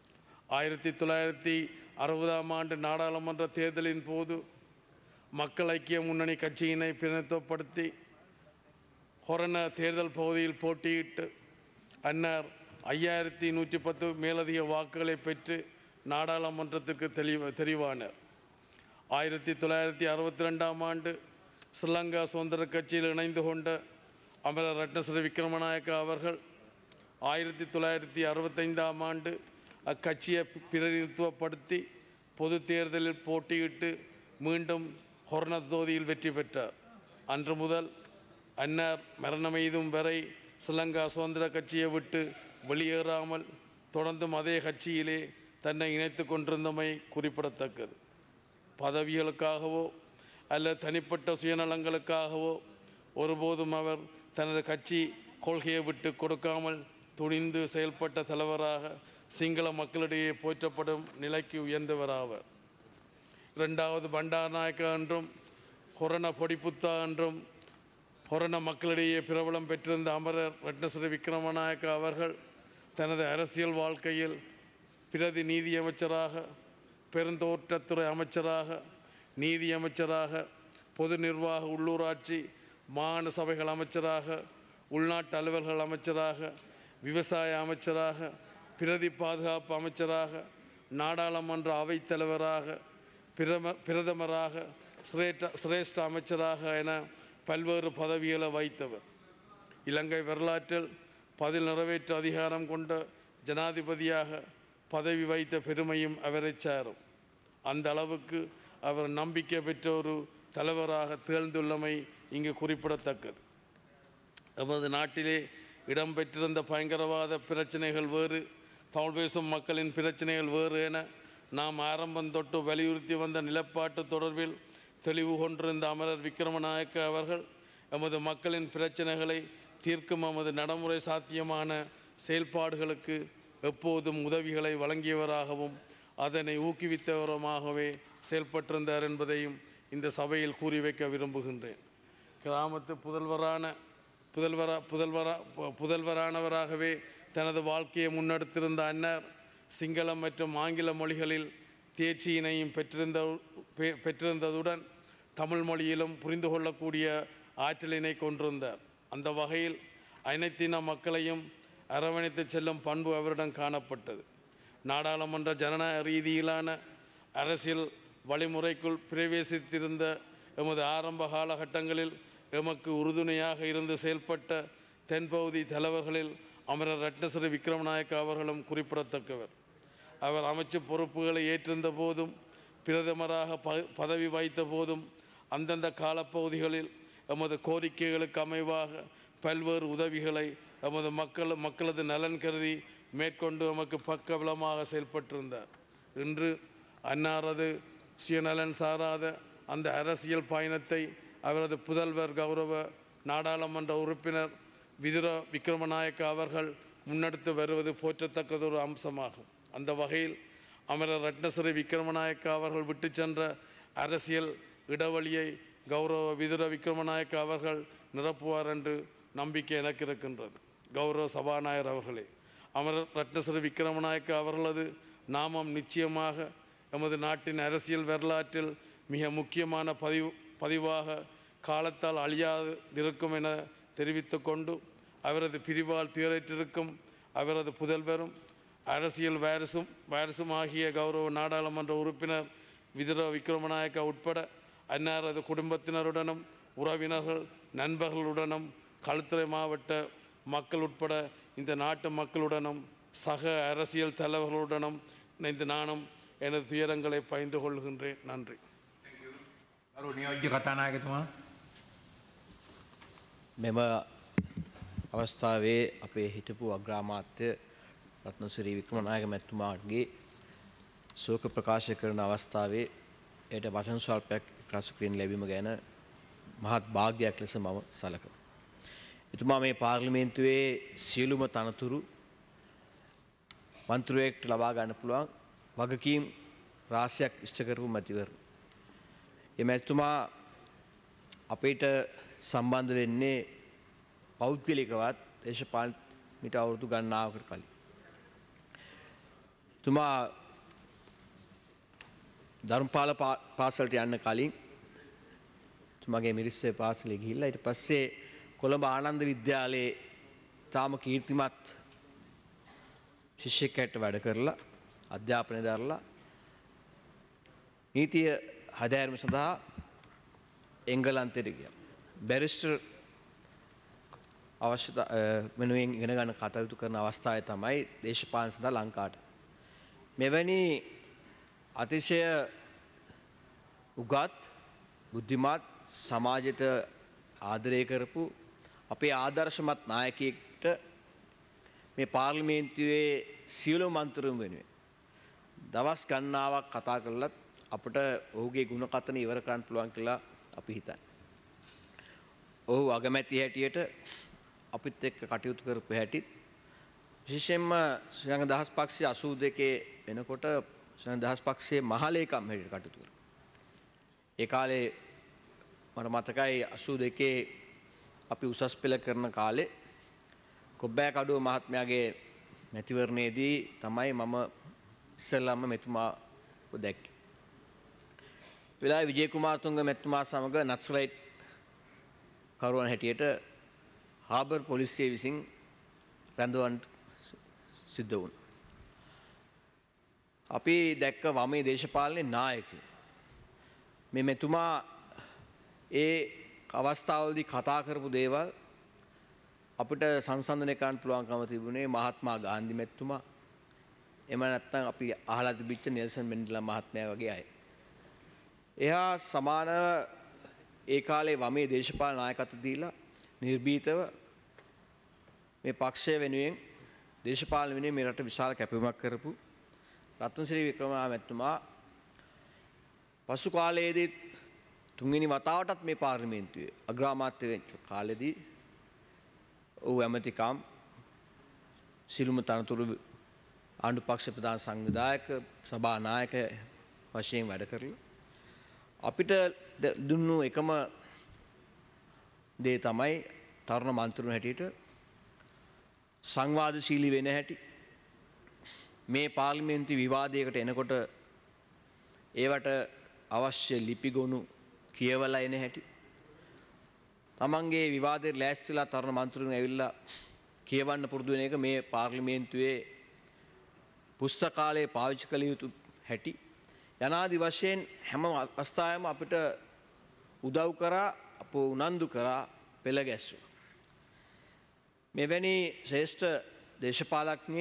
1960ஆம் ஆண்டு நாடாளுமன்ற தேர்தலின் போது மக்கள் ஐக்கிய முன்னணி கட்சியினை பிரதிநிதித்துவப்படுத்தி ஹொரண தேர்தல் பகுதியில் போட்டியிட்டு அன்னார் 5110 மேலதிக வாக்குகளை பெற்று நாடாளுமன்றத்திற்கு தெரிவானார். 1962ஆம் ஆண்டு ஸ்ரீலங்கா சுதந்திர கட்சியில் இணைந்து கொண்ட அமரர் ரட்னசிறி விக்ரமநாயக்க அவர்கள் 1965ஆம் ஆண்டு அக்கட்சியை பிரதிநிதித்துவப்படுத்தி பொது தேர்தலில் போட்டியிட்டு மீண்டும் ஹொரண தொகுதியில் வெற்றி பெற்றார். அன்று முதல் அன்னார் மரணமெய்தும் வரை ஸ்ரீலங்கா சுதந்திர கட்சியை விட்டு வெளியேறாமல் தொடர்ந்தும் அதே கட்சியிலே தன்னை இணைத்து கொண்டிருந்தமை குறிப்பிடத்தக்கது. பதவிகளுக்காகவோ அல்லது தனிப்பட்ட சுயநலங்களுக்காகவோ ஒருபோதும் அவர் தனது கட்சி கொள்கையை விட்டு கொடுக்காமல் துணிந்து செயல்பட்ட தலைவராக சிங்கள மக்களிடையே போற்றப்படும் நிலைக்கு உயர்ந்தவராவர். இரண்டாவது பண்டாரநாயக்க என்றும் ஹொரண பொடிப்புத்தா என்றும் ஹொரண மக்களிடையே பிரபலம் பெற்றிருந்த அமரர் ரட்னசிறி விக்ரமநாயக்க அவர்கள் தனது அரசியல் வாழ்க்கையில் பிரதி நீதியமைச்சராக, பெருந்தோட்டத்துறை அமைச்சராக, நீதியமைச்சராக, பொது நிர்வாக உள்ளூராட்சி மாகாண சபைகள் அமைச்சராக, உள்நாட்டு அலுவல்கள் அமைச்சராக, விவசாய அமைச்சராக, பிரதி பாதுகாப்பு அமைச்சராக, நாடாளுமன்ற அவைத்தலைவராக, பிரதமராக, சிரேஷ்ட அமைச்சராக என பல்வேறு பதவிகளை வைத்தவர். இலங்கை வரலாற்றில் பதில் நிறைவேற்று அதிகாரம் கொண்ட ஜனாதிபதியாக பதவி வைத்த பெருமையும் அவரை சாரும். அந்த அளவுக்கு அவர் நம்பிக்கை பெற்ற ஒரு தலைவராக திகழ்ந்துள்ளமை இங்கு குறிப்பிடத்தக்கது. நமது நாட்டிலே இடம்பெற்றிருந்த பயங்கரவாத பிரச்சனைகள் வேறு, தமிழ் பேசும் மக்களின் பிரச்சனைகள் வேறு என நாம் ஆரம்பம் தொட்டு வலியுறுத்தி வந்த நிலப்பாட்டு தொடர்பில் தெளிவு கொண்டிருந்த அமரர் விக்ரமநாயக்க அவர்கள் எமது மக்களின் பிரச்சனைகளை தீர்க்கும் எமது நடைமுறை சாத்தியமான செயல்பாடுகளுக்கு எப்போதும் உதவிகளை வழங்கியவராகவும் அதனை ஊக்குவித்தவருமாகவே செயல்பட்டிருந்தார் என்பதையும் இந்த சபையில் கூறி வைக்க விரும்புகின்றேன். கிராமத்து புதல்வரானவராகவே தனது வாழ்க்கையை முன்னெடுத்திருந்த அன்னார் சிங்களம் மற்றும் ஆங்கில மொழிகளில் தேர்ச்சியினையும் பெற்றிருந்ததுடன் தமிழ் மொழியிலும் புரிந்து கொள்ளக்கூடிய ஆற்றலினை கொண்டிருந்தார். அந்த வகையில் அனைத்தின மக்களையும் அரவணைத்து செல்லும் பண்பு அவரிடம் காணப்பட்டது. நாடாளுமன்ற ஜனநாயக ரீதியிலான அரசியல் வழிமுறைக்குள் பிரவேசித்திருந்த எமது ஆரம்ப காலகட்டங்களில் எமக்கு உறுதுணையாக இருந்து செயல்பட்ட தென்பகுதி தலைவர்களில் அமரர் ரட்னசிறி விக்ரமநாயக்க அவர்களும் குறிப்பிடத்தக்கவர். அவர் அமைச்சு பொறுப்புகளை ஏற்றிருந்த போதும் பிரதமராக பதவி வைத்த போதும் அந்தந்த காலப்பகுதிகளில் எமது கோரிக்கைகளுக்கு அமைவாக பல்வேறு உதவிகளை எமது மக்களது நலன் கருதி மேற்கொண்டு எமக்கு பக்கபலமாக செயல்பட்டிருந்தார். இன்று அன்னாரது சுயநலன் சாராத அந்த அரசியல் பயணத்தை அவரது புதல்வர் கௌரவ நாடாளுமன்ற உறுப்பினர் விதுர விக்ரமநாயக்க அவர்கள் முன்னெடுத்து வருவது போற்றத்தக்கதொரு அம்சமாகும். அந்த வகையில் அமரர் ரட்னசிறி விக்ரமநாயக்க அவர்கள் விட்டு சென்ற அரசியல் இடைவெளியை கௌரவ விதுர விக்ரமநாயக்க அவர்கள் நிரப்புவார் என்று நம்பிக்கை எனக்கு இருக்கின்றது. கௌரவ சபாநாயகர் அவர்களே, அமரர் ரட்னசிறி விக்ரமநாயக்க அவர்களது நாமம் நிச்சயமாக எமது நாட்டின் அரசியல் வரலாற்றில் மிக முக்கியமான பதிவாக காலத்தால் அழியாதிருக்கும் என தெரிவித்து கொண்டு அவரது பிரிவால் துயரற்றிருக்கும் அவரது புதல்வரும் அரசியல் வாரிசும் ஆகிய கௌரவ நாடாளுமன்ற உறுப்பினர் விதுர விக்ரமநாயக்க உட்பட அன்னாரது குடும்பத்தினருடனும் உறவினர்கள் நண்பர்களுடனும் களுத்துறை மாவட்ட மக்கள் உட்பட இந்த நாட்டு மக்களுடனும் சக அரசியல் தலைவர்களுடனும் இணைந்து நானும் எனது துயரங்களை பகிர்ந்து கொள்கின்றேன். நன்றி. ගරු නියෝජ්‍ය කතානායකතුමා. මෙම අවස්ථාවේ අපේ හිටපු අග්‍රාමාත්‍ය රත්නසිරි වික්‍රමනායක මැතිතුමාගේ ශෝක ප්‍රකාශ කරන අවස්ථාවේ එයට වචන ස්වල්පයක් ප්‍රකාශ කිරීම ලැබීම ගැන මහත් වාග්යක් ලෙස මම සැලකමි. එතුමා මේ පාර්ලිමේන්තුවේ සියලුම තනතුරු මන්ත්‍රීවරයෙක්ට ලබා ගන්න පුළුවන් වගකීම් රාශියක් ඉෂ්ට කරපු මැතිවරණ. මේ මැතිතුමා අපිට සම්බන්ධ වෙන්නේ පෞද්ගලිකවත් දේශපාලන මිට අවුරුදු ගණනාවකට කලින්. තුමා ධර්මපාල පාසලට යන්න කලින් තුමාගේ මිරිස්සේ පාසලේ ගිහිල්ලා ඊට පස්සේ කොළඹ ආනන්ද විද්‍යාලයේ තාම කීර්තිමත් ශිෂ්‍යෙක්ට වැඩ කරලා අධ්‍යාපනය දරලා නීතිය හදාරම සඳහා එංගලන්තයට ගියා. බැරිස්ටර් අවශ්‍යතා වෙනුවෙන් ඉගෙන ගන්න කටයුතු කරන අවස්ථාවේ තමයි දේශපාලන සඳහා ලංකාවට. මෙවැනි අතිශය උගත් බුද්ධිමත් සමාජයට ආදරය කරපු අපේ ආදර්ශමත් නායකයෙක්ට මේ පාර්ලිමේන්තුවේ සියලු මන්ත්‍රීවරුන් වෙනුවෙන් දවස් ගණනාවක් කතා කළත් අපට ඔහුගේ ගුණ කතන ඉවර කරන්න පුළුවන් කියලා අපි හිතන්නේ. ඔහු අගමැති හැටියට අපිත් එක්ක කටයුතු කරපු හැටිත් විශේෂයෙන්ම ශ්‍රී ලංකා දහස් පක්ෂයේ 82 වෙනකොට ශ්‍රී ලංකා දහස් පක්ෂයේ මහලේකම් හැටියට කටයුතු කරා. ඒ කාලේ මට මතකයි 82 අපි උසස් පෙළ කරන කාලේ කොබ්බෑ කඩුව මහත්මයාගේ මැතිවරණයේදී තමයි මම ඉස්සෙල්ලාම මෙතුමා දැක්කේ. වෙලාවේ විජේ කුමාරතුංග මැතිතුමා සමග නක්සලයිට් කරුවන් හැටියට හාබර් පොලිසිය විසින් රැඳවන්න සිද්ධ වුණා. අපි දැක්ක වමේ දේශපාලනයේ නායකයෝ. මේ මෙතුමා ඒ අවස්ථාවලදී කතා කරපු දේවල් අපිට සංසන්දනය කරන්න පුළුවන්කම තිබුණේ මහත්මා ගාන්ධි මැතිතුමා. එහෙම නැත්නම් අපි අහලා තිබිච්ච නෙල්සන් මැන්ඩෙලා මහත්මයා වගේ අය. එහා සමානව ඒ කාලේ වමේ දේශපාලන නායකත්ව දීලා නිර්භීතව මේ පක්ෂය වෙනුවෙන් දේශපාලන වෙනුවෙන් මේ රට විශාල කැපවීමක් කරපු රත්නසිරි වික්‍රමනායක මැතිතුමා පසු කාලයේදී තුන්වෙනි වතාවටත් මේ පාර්ලිමේන්තුවේ අග්‍රාමාත්‍ය වෙච්ච කාලෙදී ඔහු ඇමතිකම් සිළුම තනතුරු ආණ්ඩු පක්ෂ ප්‍රධාන සංවිධායක සභා නායක වශයෙන් වැඩ කරලා අපිට දුන්නු එකම දේ තමයි තරුණ මන්ත්‍රීවරුන් හැටියට සංවාදශීලී වෙන හැටි මේ පාර්ලිමේන්තු විවාදයකට එනකොට ඒවට අවශ්‍ය ලිපිගොනු කියවලා එන හැටි තමන්ගේ විවාදයට ලෑස්තිලා තරුණ මන්ත්‍රීවරුන් ඇවිල්ලා කියවන්න පුරුදු වෙන එක මේ පාර්ලිමේන්තුවේ පුස්තකාලයේ පාවිච්චි කළ යුතු හැටි යනාදි වශයෙන් හැම අවස්ථාවෙම අපිට උදව් කරා අප උනන්දු කරා පෙළ ගැස්සුවා. මෙවැනි ශ්‍රේෂ්ඨ දේශපාලඥයින්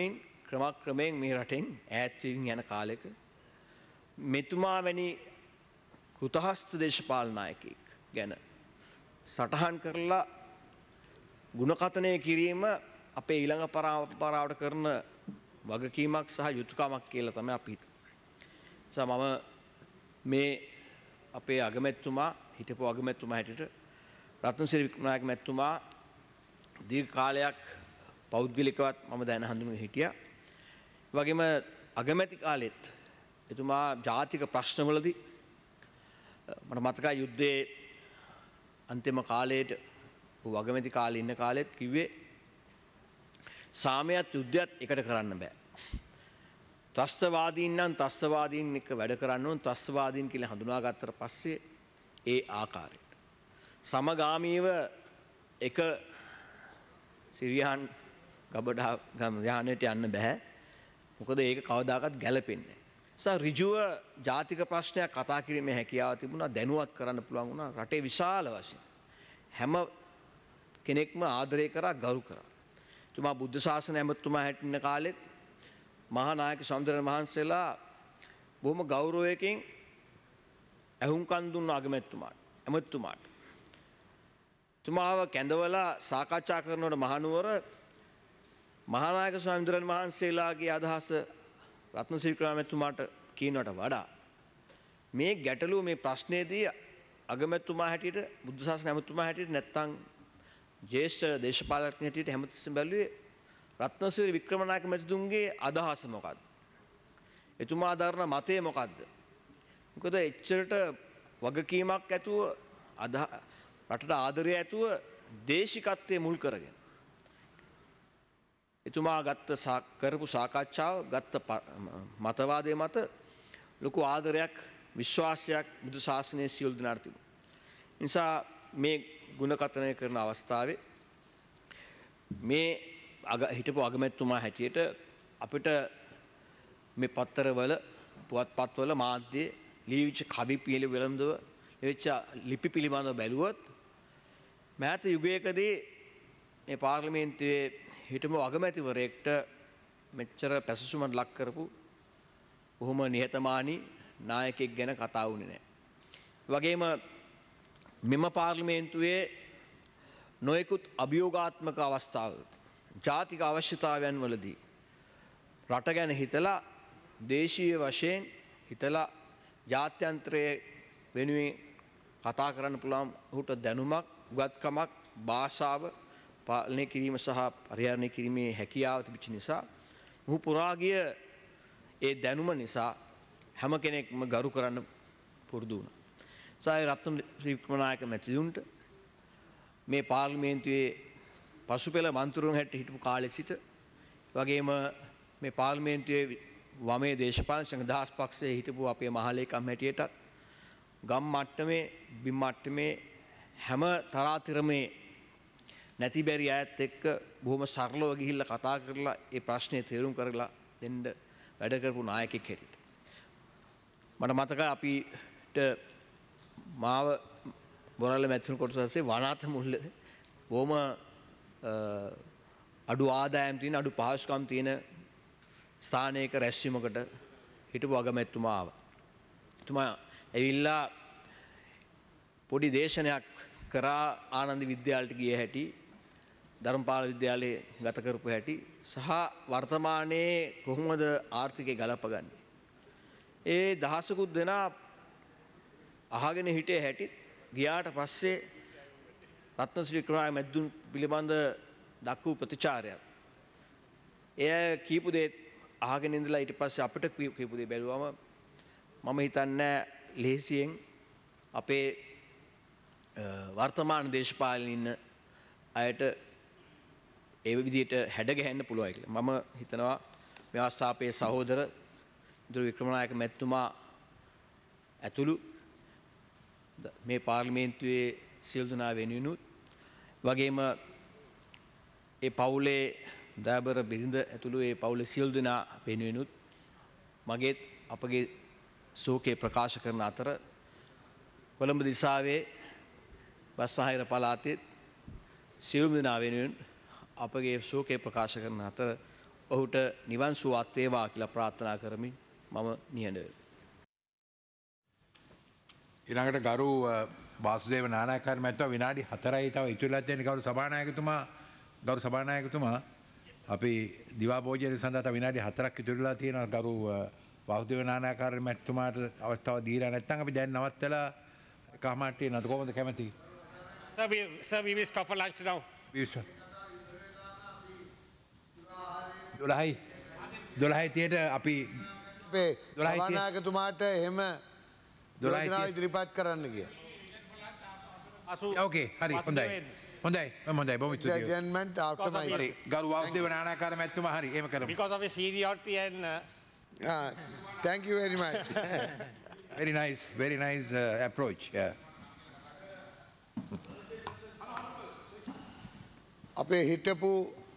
ක්‍රමයෙන් මේ රටෙන් ඈත් වීම යන කාලෙක මෙතුමා වැනි කෘතහස්ත දේශපාලන නායකයෙක් ගැන සටහන් කරලා ගුණකථනය කිරීම අපේ ඊළඟ පරාවට කරන වගකීමක් සහ යුතුයකමක් කියලා තමයි අපි හිතන්නේ. මම මේ අපේ අගමැතිතුමා හිටපු අගමැතිතුමා හැටියට රත්නසිරි වික්‍රමනායක මැතිතුමා දීර්ඝ කාලයක් පෞද්ගලිකවත් මම දැන හඳුනගෙන හිටියා. ඒ වගේම අගමැති කාලෙත් එතුමා ජාතික ප්‍රශ්නවලදී මට මතකයි යුද්ධයේ අන්තිම කාලයට අගමැති කාලේ ඉන්න කාලෙත් කිව්වේ සාමයත් යුද්ධයත් එකට කරන්න බෑ. ත්‍රස්තවාදීන් නම් ත්‍රස්තවාදීන් එක්ක වැඩ කරන්න ඕන ත්‍රස්තවාදීන් කියලා හඳුනාගත්තට පස්සේ ඒ ආකාරයට සමගාමීව එක සිරියාන් ගබඩා යානයට යන්න බෑ. මොකද ඒක කවදාකවත් ගැලපෙන්නේ නැහැ. ඍජුව ජාතික ප්‍රශ්නයක් කතා කිරීමේ හැකියාව තිබුණා දැනුවත් කරන්න පුළුවන් වුණා රටේ විශාල වශයෙන්. හැම කෙනෙක්ම ආදරය කරා ගරු කරා. තුමා බුද්ධ ශාසන ඇමතුමා හැටින්න කාලෙත් මහා නායක සම්දරණ වහන්සේලා බොහොම ගෞරවයකින් ඇහුම්කන් දුන්න ඇමතුමාට. තුමාව කැඳවලා සාකච්ඡා කරනකොට මහනුවර මහානායක ස්වාමීන් වහන්සේලාගේ අදහස රත්නසිරි වික්‍රමතුමාට කියනවට වඩා මේ ගැටලුව මේ ප්‍රශ්නේදී අගමැතිතුමා හැටියට බුද්ධ ශාසන ඇමතුමා හැටියට නැත්තම් ජ්‍යෙෂ්ඨ දේශපාලඥ හැටියට හැමතිස්සෙම බැලුවේ රත්නසිරි වික්‍රමනායක මැතිතුන්ගේ අදහස මොකක්ද? එතුමා දරන මතය මොකක්ද? මොකද එච්චරට වගකීමක් ඇතුව රටට ආදරය ඇතුව දේශිකත්වයේ මුල් කරගෙන එතුමා කරපු සාකච්ඡාව ගත්ත මතවාදය මත ලොකු ආදරයක් විශ්වාසයක් බුදු ශාසනයේ සියලු දෙනාට තිබුණා. නිසා මේ ගුණකථනය කරන අවස්ථාවේ මේ හිටපු අගමැතිතුමා හැටියට අපිට මේ පත්තරවල පුවත්පත්වල මාධ්‍යයේ ලියවිච්ච කවි පිළිවෙලඳව ලියවිච්ච ලිපි පිළිබඳව බැලුවොත් මෑත යුගයකදී මේ පාර්ලිමේන්තුවේ හිටපු අගමැතිවරයෙක්ට මෙච්චර පැසසුමක් ලක් කරපු බොහොම නිහතමානී නායකයෙක් ගැන කතා වුණේ නැහැ. වගේම මෙම පාර්ලිමේන්තුවේ නොයෙකුත් අභියෝගාත්මක අවස්ථාවල ජාතික අවශ්‍යතාවයන් වලදී රට ගැන හිතලා දේශීය වශයෙන් හිතලා ජාත්‍යන්තරයේ වෙනුවෙන් කතා කරන්න පුළුවන් ඔහුට දැනුමක් උගත්කමක් භාෂාව පාලනය කිරීම සහ පරිහරණය කිරීමේ හැකියාව තිබිච්ච නිසා ඔහු පුරා ගිය ඒ දැනුම නිසා හැම කෙනෙක්ම ගරු කරන්න පුරුදු වුණා. සාය රත්නසිරි වික්‍රමනායක මැතිතුන්ට මේ පාර්ලිමේන්තුවේ පසුපෙළ මන්ත්‍රීවරුන් හැටියට හිටපු කාලේ සිට වගේම මේ පාර්ලිමේන්තුවේ වමේ දේශපාලන සංවිධාස් පක්ෂයේ හිටපු අපේ මහලේකම් හැටියටත් ගම් මට්ටමේ බිම් මට්ටමේ හැම තරාතිරමේ නැති බැරි අයත් එක්ක බොහොම සරලව ගිහිල්ලා කතා කරලා ඒ ප්‍රශ්නේ තේරුම් කරලා දෙන්න වැඩ කරපු නායකයෙක් හැටියට මට මතකයි අපිට මාව බොරල්ල මැතිතුන් කොටසසේ වනාත මුල්ල බොහොම අඩු ආදායම් තියෙන අඩු පහසුකම් තියෙන ස්ථානයක රැස්වීමකට හිටපු අගමැතිතුමා ආවා. එතුමා ඇවිල්ලා පොඩි දේශනයක් කරා ආනන්ද විද්‍යාලයට ගිය හැටි ධර්මපාල විද්‍යාලයේ ගත කරපු හැටි සහ වර්තමානයේ කොහොමද ආර්ථිකය ගලපගන්නේ. ඒ දහසකුත් දෙනා අහගෙන හිටිය හැටි ගියාට පස්සේ රත්නසිරි වික්‍රමනායක මැතිතුන් පිළිබඳ දක්වූ ප්‍රතිචාරයක්. එය කීපු දේ අහගෙන ඉඳලා ඊට පස්සේ අපිට කීපු දේ බැලුවම මම හිතන්නේ ලේසියෙන් අපේ වර්තමාන දේශපාලන ඉන්න අයට ඒ විදිහට හැඩ ගැහෙන්න පුළුවන් කියලා. මම හිතනවා මේ අවස්ථාවේ සහෝදර දුර වික්‍රමනායක මැතිතුමා ඇතුළු මේ පාර්ලිමේන්තුවේ සියලු දෙනා වෙනුවෙනුත් වගේම ඒ පවුලේ දයාබර බිරිඳ ඇතුළු ඒ පවුලේ සියලු දෙනා වෙනුවෙනුත් මගේ අපගේ ශෝකය ප්‍රකාශ කරන අතර කොළඹ දිසාවේ බස්සාහිර පළාතේ සියලු දෙනා වෙනුවෙන් අපගේ ශෝකය ප්‍රකාශ කරන අතර ඔහුට නිවන් සුවත් වේවා කියලා ප්‍රාර්ථනා කරමින් මම නිහඬ වෙමි. ඊළඟට ගරු වාසුදේව නානායක්කාර මැතිතුමා විනාඩි 4යි තව ඉතුරුලා තියෙන ගරු සභානායකතුමා අපි දිවා භෝජනය සඳහා තව විනාඩි 4ක් ඉතුරුලා තියෙනවා ගරු වාසුදේව නානායක්කාර මැතිතුමාට අවස්ථාව දීලා නැත්නම් අපි දැන් නවත්තලා කහමාට්ටි නේද කොහොමද කැමති? Sir, we will stop for lunch now. 12යි 30ට අපි අපේ සභානායකතුමාට එහෙම යෝජනාව ඉදිරිපත් කරන්න කිය. ඕකේ හරි හොඳයි බොහොම ස්තුතියි. Adjournment after my හරි ගරු වාසුදේව නානායක්කාර මැතිතුමා හරි එහෙම කරමු. Because of his seniority and thank you very much. very nice approach. Yeah. අපේ හිටපු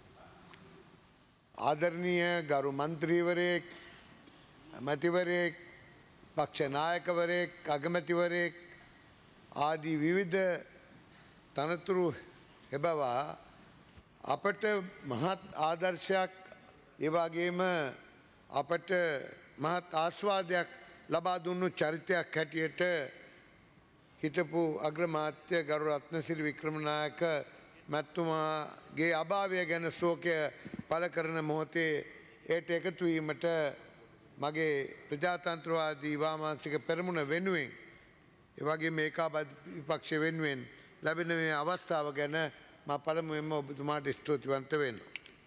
ආදරණීය ගරු මන්ත්‍රීවරයෙක් මැතිවරයෙක් පක්ෂ නායකවරයෙක් අගමැතිවරයෙක් ආදී විවිධ තනතුරු එබවා අපට මහත් ආදර්ශයක් ඒ වගේම අපට මහත් ආස්වාදයක් ලබා දුන්නු චරිතයක් හැටියට හිටපු අග්‍රමාත්‍ය ගරු රත්නසිරි වික්‍රමනායක මැතිතුමාගේ අභාවය ගැන ශෝකය පළ කරන මොහොතේ ඒට එකතු වීමට මගේ ප්‍රජාතන්ත්‍රවාදී වාමාංශික පෙරමුණ වෙනුවෙන් ඒ වගේ මේකාබද්ධ විපක්ෂ වෙනුවෙන් ලැබෙන මේ අවස්ථාව ගැන මම පළමුවෙන්ම ඔබතුමාට ස්තුතිවන්ත වෙනවා.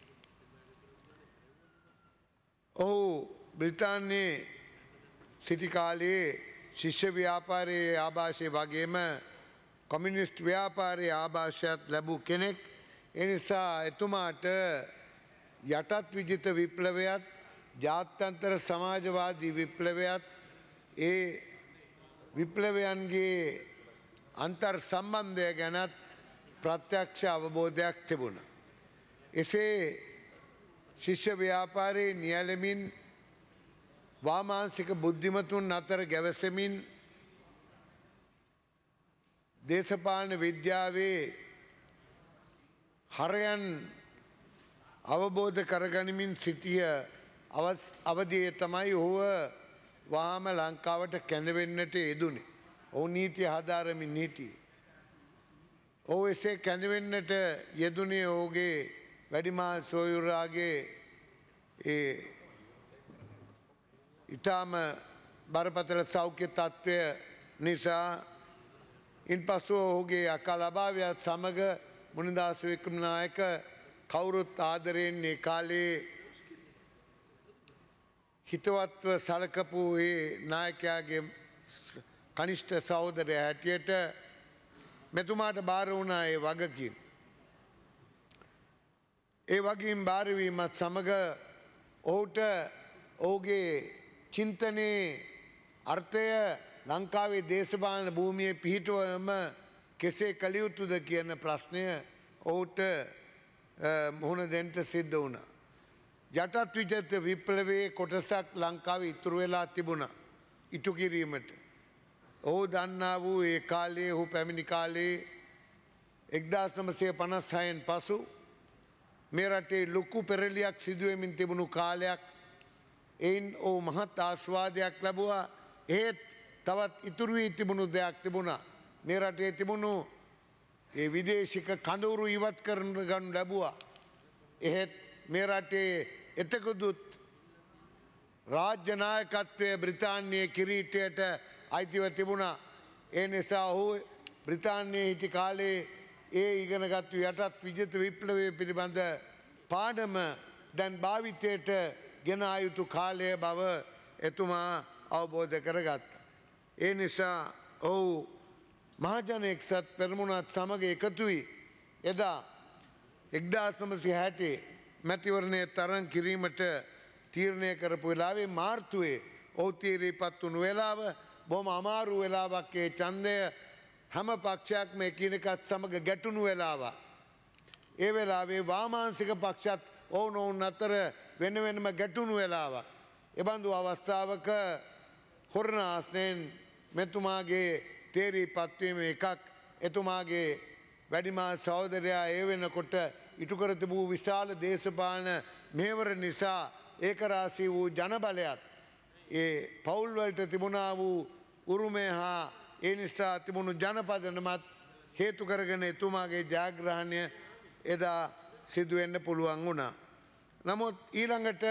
ඔහු බ්‍රිතාන්‍යයේ සිටි කාලයේ ශිෂ්‍ය ව්‍යාපාරයේ ආభాෂය වගේම කොමියුනිස්ට් ව්‍යාපාරයේ ආభాෂයත් ලැබූ කෙනෙක්. ඒ නිසා එතුමාට යටත් විජිත විප්ලවයත් ජාත්‍යන්තර සමාජවාදී විප්ලවයත් ඒ විප්ලවයන්ගේ අන්තර් සම්බන්ධය ගැනත් ප්‍රත්‍යක්ෂ අවබෝධයක් තිබුණා. එසේ ශිෂ්‍ය ව්‍යාපාරයේ නියැලෙමින් වාමාංශික බුද්ධිමතුන් අතර ගැවසෙමින් දේශපාලන විද්‍යාවේ හරයන් අවබෝධ කරගනිමින් සිටිය අවධියේ තමයි ඔහුව වහාම ලංකාවට කැඳවෙන්නට යෙදුනේ. ඔහු නීතිය හදාරමින් හිටියේ. ඔහු එසේ කැඳවෙන්නට යෙදුනේ ඔහුගේ වැඩිමහල් සොයුරාගේ ඒ ඉතාම බරපතල සෞඛ්‍ය තත්ත්වය නිසා ඉන්පසු ඔහුගේ අකල් අභාවයත් සමග මුනිදාස වික්‍රමනායක කවුරුත් ආදරයෙන් ඒ කාලේ හිතවත්ව සලකපු ඒ නායකයාගේ කනිෂ්ඨ සහෝදරයා හැටියට මෙතුමාට බාර වුණා ඒ වගකීම. ඒ වගකීම් බාරවීමත් සමග ඔහුට ඔහුගේ චින්තනයේ අර්ථය ලංකාවේ දේශපාලන භූමියේ පිහිටුවම කෙසේ කළ යුතුද කියන ප්‍රශ්නය ඔහුට මුහුණ දෙන්න සිද්ධ වුණා. යටත් විජිත විප්ලවයේ කොටසක් ලංකාවේ ඉතුරු වෙලා තිබුණා ඉටු කිරීමට. ඔහු දන්නා වූ ඒ කාලයේ ඔහු පැමිණි කාලේ 1956න් පසු මේ රටේ ලොකු පෙරලියක් සිදුවෙමින් තිබුණු කාලයක්. එයින් ඔහු මහත් ආස්වාදයක් ලැබුවා. ඒත් තවත් ඉතුරු වී තිබුණු දෙයක් තිබුණා. මේ රටේ තිබුණු ඒ විදේශික කඳවුරු ඉවත් කරන ගන්න ලැබුවා. එහෙත් මේ රටේ එතකොදුත් රාජ්‍ය නායකත්වයේ බ්‍රිතාන්‍යයේ කිරීටයට අයිතිව තිබුණා. ඒ නිසා ඔහු බ්‍රිතාන්‍යයේ හිටි කාලේ ඒ ඉගෙනගත්තු යටත් විජිත විප්ලවය පිළිබඳ පාඩම දැන් භාවිතයට ගෙන ආ යුතු කාලය බව එතුමා අවබෝධ කරගත්තා. ඒ නිසා ඔහු මහජන එක්සත් පෙරමුණත් සමග එකතු වී එදා 1960 මැතිවරණය තරඟ කිරීමට තීරණය කරපු වෙලාවේ මාර්තුවේ ඔහු තීරීපත් වුණු වෙලාව බොහොම අමාරු වෙලාවක්. ඒ ඡන්දය හැම පක්ෂයක්ම එකිනෙකත් සමග ගැටුණු වෙලාවක්. ඒ වෙලාවේ වාමාංශික පක්ෂත් ඔවුනොවුන් අතර වෙන වෙනම ගැටුණු වෙලාවක්. එබඳු අවස්ථාවක හොරණ ආස්නයෙන් මෙතුමාගේ තේරීපත් වීම එකක්. එතුමාගේ වැඩිමා සහෝදරයා ඒ වෙනකොට ඉටු කර තිබූ විශාල දේශපාලන මෙහෙවර නිසා ඒකරාශී වූ ජනබලයත් ඒ පවුල්වලට තිබුණා වූ උරුමය හා ඒ නිසා තිබුණු ජනපදනමත් හේතු කරගෙන එතුමාගේ ජයග්‍රහණය එදා සිදුවෙන්න පුළුවන් වුණා. නමුත් ඊළඟට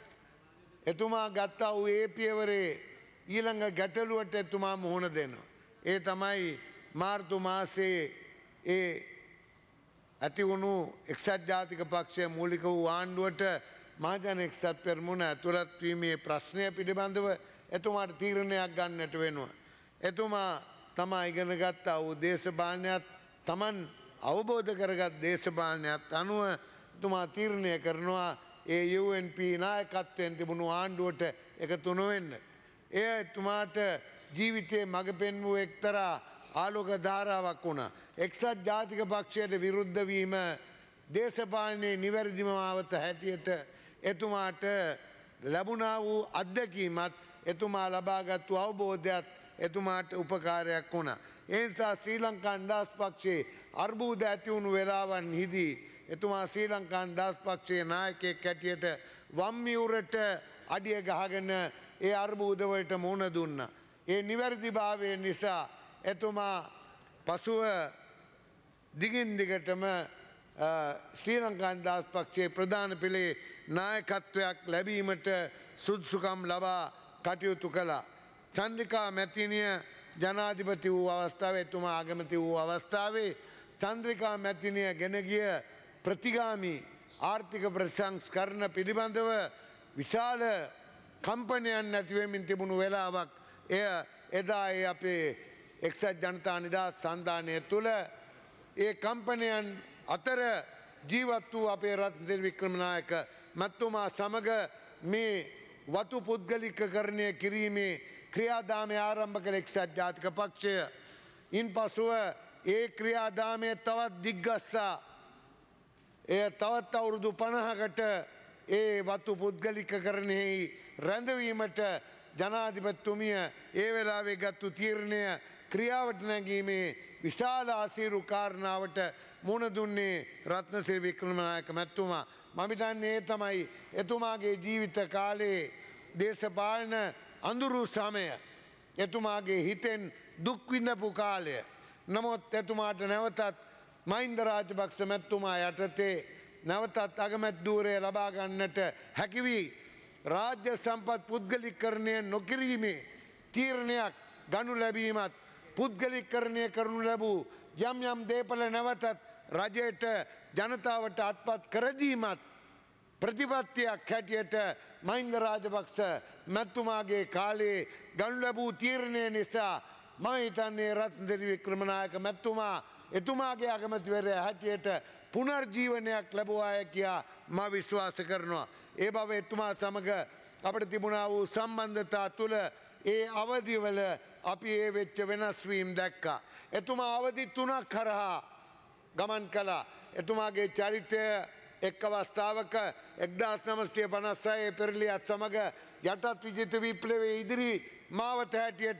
එතුමා ගත්තා වූ ඒ පියවරේ ඊළඟ ගැටලුවට එතුමා මුහුණ දෙනවා. ඒ තමයි මාර්තු මාසයේ ඒ ඇතිවුණු එක්සත් ජාතික පක්ෂය මූලික වූ ආණ්ඩුවට මහජන එක්සත් පෙරමුණ ඇතුළත් වීමේ ප්‍රශ්නය පිළිබඳව එතුමාට තීරණයක් ගන්නට වෙනවා. එතුමා තමා ඉගෙන ගත්තා වූ දේශපාලනයත් තමන් අවබෝධ කරගත් දේශපාලනයත් අනුව එතුමා තීරණය කරනවා ඒ UNP නායකත්වයෙන් තිබුණු ආණ්ඩුවට එකතු නොවෙන්න. එය එතුමාට ජීවිතයේ මඟ පෙන්වූ එක්තරා ආලෝක ධාරාවක් වුණා. එක්සත් ජාතික පක්ෂයට විරුද්ධ වීම දේශපාලනයේ නිවැරදිම මාවත හැටියට එතුමාට ලැබුණා වූ අත්දැකීමත් එතුමා ලබාගත්තු අවබෝධයත් එතුමාට උපකාරයක් වුණා. ඒ නිසා ශ්‍රී ලංකා නිදහස් පක්ෂයේ අර්බුද ඇති වුණු වෙලාවන්හිදී එතුමා ශ්‍රී ලංකා නිදහස් පක්ෂයේ නායකයෙක් හැටියට වම්මියුරට අඩිය ගහගෙන ඒ අර්බුදවලට මුහුණ දුන්නා. ඒ නිවැරදිභාවය නිසා එතුමා පසුව දිගින් දිගටම ශ්‍රී ලංකා නිදහස් පක්ෂයේ ප්‍රධාන පෙළේ නායකත්වයක් ලැබීමට සුදුසුකම් ලබා කටයුතු කළා. චන්ද්‍රිකා මැතිනිය ජනාධිපති වූ අවස්ථාවේ එතුමා ආගමති වූ අවස්ථාවේ චන්ද්‍රිකා මැතිනිය ගෙන ගිය ප්‍රතිගාමී ආර්ථික ප්‍රසංස්කරණ පිළිබඳව විශාල කම්පනයන් නැතිවෙමින් තිබුණු වෙලාවක් එය එදා අපේ එක්සත් ජනතා නිදහස් සන්ධානය තුළ ඒ කම්පනයන් අතර ජීවත් වූ අපේ රත්නසිරි වික්‍රමනායක මැතිතුමා සමග මේ වතු පුද්ගලිකකරණය කිරීමේ ක්‍රියාදාමය ආරම්භ කළ එක්සත් ජාතික පක්ෂය. ඉන් පසුව ඒ ක්‍රියාදාමය තවත් දිග්ගස්සා එය තවත් අවුරුදු 50කට ඒ වතු පුද්ගලිකකරණයෙහි රැඳවීමට ජනාධිපතිතුමිය ඒ වෙලාවේ ගත්තු තීරණය ක්‍රියාවට නැගීමේ විශාල අසීරු කාරණාවට මුහුණ දුන්නේ රත්නසිරි වික්‍රමනායක මැතිතුමා. මම හිතන්නේ ඒ තමයි එතුමාගේ ජීවිත කාලයේ දේශපාලන අඳුරු සමය. එතුමාගේ හිතෙන් දුක් විඳපු කාලය. නමුත් එතුමාට නැවතත් මහින්ද රාජපක්ෂ මැතිතුමා යටතේ නැවතත් අගමැති ධූරය ලබා ගන්නට හැකි වී රාජ්‍ය සම්පත් පුද්ගලිකකරණය නොකිරීමේ තීරණයක් ගනු ලැබීමත් පුද්ගලිකකරණය කරනු ලැබූ යම් යම් දේපල නැවතත් රජයට ජනතාවට අත්පත් කරදීමත් ප්‍රතිපත්තියක් හැටියට මහින්ද රාජපක්ෂ මැතිතුමාගේ කාලේ ගනු ලැබූ තීරණය නිසා මම හිතන්නේ රත්නසිරි වික්‍රමනායක මැතිතුමා එතුමාගේ අගමැතිවරයා හැටියට පුනර්ජීවනයක් ලැබුවාය කියා මම විශ්වාස කරනවා. ඒ බව එතුමා සමග අපිට තිබුණා වූ සම්බන්ධතා තුළ ඒ අවධිවල අපි ඒ වෙච්ච වෙනස්වීම් දැක්කා. එතුමා අවධි 3ක් කරහා ගමන් කළා. එතුමාගේ චරිතය එක් අවස්ථාවක 1956 පෙරළියත් සමග යටත් විජිත විප්ලවයේ ඉදිරි මාවත හැටියට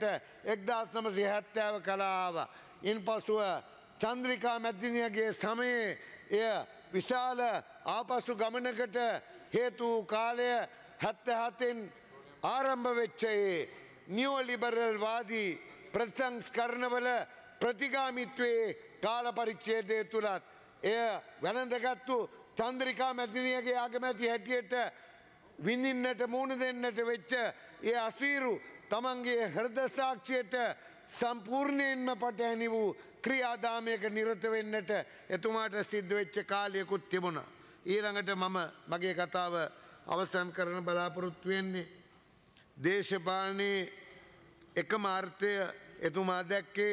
1970 කලා ආවා. ඉන්පසුව චන්ද්‍රිකා මැතිනියගේ සමයේ එය විශාල ආපසු ගමනකට හේතු කාලය 77න් ආරම්භ වෙච්ච නියෝ ලිබරල් වාදී ප්‍රතිසංස්කරණවල ප්‍රතිගාමීත්වයේ කාල පරිච්ඡේදය තුලත් එය වැළඳගත්තු චන්ද්‍රිකා මැතිනියගේ අගමැති හැටියට විඳින්නට මුහුණ දෙන්නට වෙච්ච ඒ අසීරු තමන්ගේ හෘද සාක්ෂියට සම්පූර්ණයෙන්ම පටහැනි වූ ක්‍රියාදාමයක නිරත වෙන්නට එතුමාට සිද්ධ වෙච්ච කාලයකුත් තිබුණා. ඊළඟට මම මගේ කතාව අවසන් කරන බලාපොරොත්තු වෙන්නේ දේශපාලනයේ එකම අර්ථය එතුමා දැක්කේ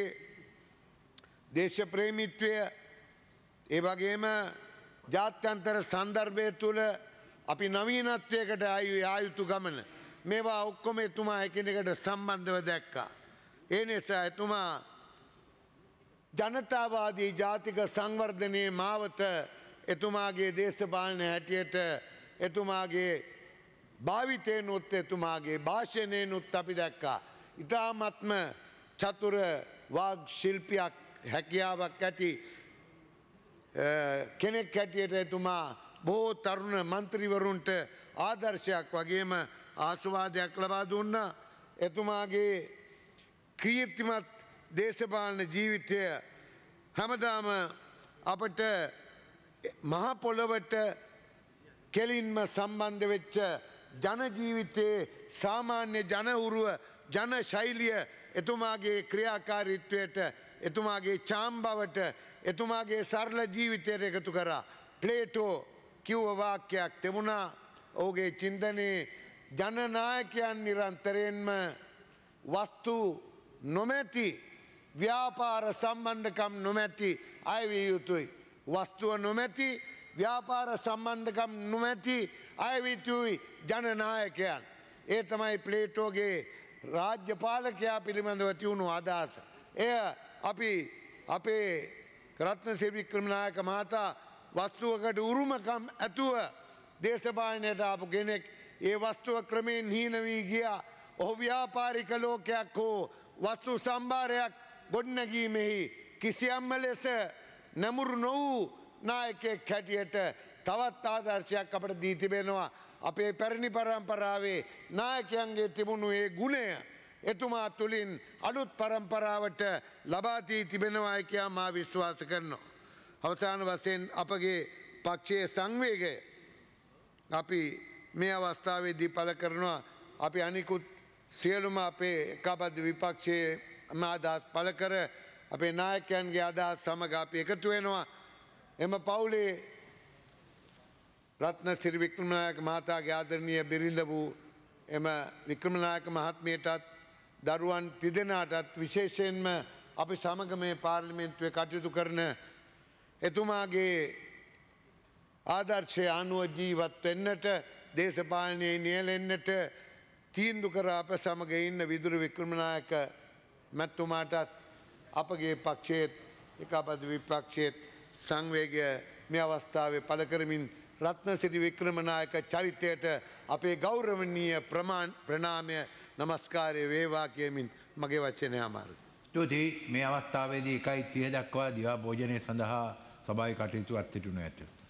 දේශප්‍රේමීත්වය ඒ වගේම ජාත්‍යන්තර සන්දර්භය තුළ අපි නවීනත්වයකට ආ යුතු ගමන මේවා ඔක්කොම එතුමා එකිනෙකට සම්බන්ධව දැක්කා. ඒ නිසා එතුමා ජනතාවාදී ජාතික සංවර්ධනයේ මාවත එතුමාගේ දේශපාලන හැටියට එතුමාගේ භාවිතයනුත් එතුමාගේ භාෂණයනුත් අපි දැක්කා. ඉතාමත්ම චතුර වාග් ශිල්පියක් හැකියාවක් ඇති කෙනෙක් හැටියට එතුමා බොහෝ තරුණ මන්ත්‍රීවරුන්ට ආදර්ශයක් වගේම ආස්වාදයක් ලබා දුන්නා. එතුමාගේ කීර්තිමත් දේශපාලන ජීවිතය හැමදාම අපට මහපොළොවට කෙලින්ම සම්බන්ධ වෙච්ච ජනජීවිතයේ සාමාන්‍ය ජනඋරුව ජන ශෛලිය එතුමාගේ ක්‍රියාකාරීත්වයට එතුමාගේ චාම්බවට එතුමාගේ සරල ජීවිතයට එකතු කරා. ප්ලේටෝ කිව්ව වාක්‍යයක් තිබුණා. ඔහුගේ චින්තනයේ ජනනායකයන් නිරන්තරයෙන්ම වස්තු නොමැති ව්‍යාපාර සම්බන්ධකම් නොමැති අය විය යුතුයි. වස්තුව නොමැති ව්‍යාපාර සම්බන්ධකම් නොමැති අය විය යුතුයි ජනනායකයන්. ඒ තමයි ප්ලේටෝගේ රාජ්‍ය පාලකයා පිළිබඳව තියුණු අදහස. එය අපි අපේ රත්නසිරි වික්‍රමනායක මහතා වස්තුවකට උරුමකම් ඇතුව දේශපාලනයට ආපු කෙනෙක්. ඒ වස්තුව ක්‍රමයෙන් හීන වී ගියා. ඔහු ව්‍යාපාරික ලෝකයක් හෝ වස්තු සම්භාරයක් ගොඩනැගීමෙහි කිසියම්ම ලෙස නැමුරු නොවූ නායකයෙක් හැටියට තවත් ආදර්ශයක් අපට දී තිබෙනවා. අපේ පැරණි පරම්පරාවේ නායකයන්ගේ තිබුණු ඒ ගුණය එතුමා තුළින් අලුත් පරම්පරාවට ලබා දී තිබෙනවා කියා මා විශ්වාස කරනවා. අවසාන වශයෙන් අපගේ පක්ෂයේ සංවේගය අපි මේ අවස්ථාවේදී පළ කරනවා. අපි අනිකුත් සියලුම අපේ එකපද විපක්ෂයේ අදහස් පළ කර අපේ නායකයන්ගේ අදහස් සමග අපි එකතු වෙනවා. එම පවුලේ රත්නසිරි වික්‍රමනායක මහතාගේ ආදරණීය බිරිඳ වූ එම වික්‍රමනායක මහත්මියටත් දරුවන් තිදෙනාටත් විශේෂයෙන්ම අපි සමග මේ පාර්ලිමේන්තුවේ කටයුතු කරන එතුමාගේ ආදර්ශය අනුව ජීවත් වෙන්නට දේශපාලනයේ නියැලෙන්නට තීන්දුව කර අප සමග ඉන්න විදුර වික්‍රමනායක මැතිතුමාටත් අපගේ පක්ෂයේත් එකපද විපක්ෂයේත් සංවේගය මේ අවස්ථාවේ පළ කරමින් රත්නසිරි වික්‍රමනායක චරිතයට අපේ ගෞරවනීය ප්‍රණාමය නමස්කාරය වේවා කියමින් මගේ වචනය අමාරුයි. ස්තුතියි. මේ අවස්ථාවේදී 1:30 දක්වා දිවා භෝජනය සඳහා සභාවේ කටයුතු අත්හිටුනු ඇත.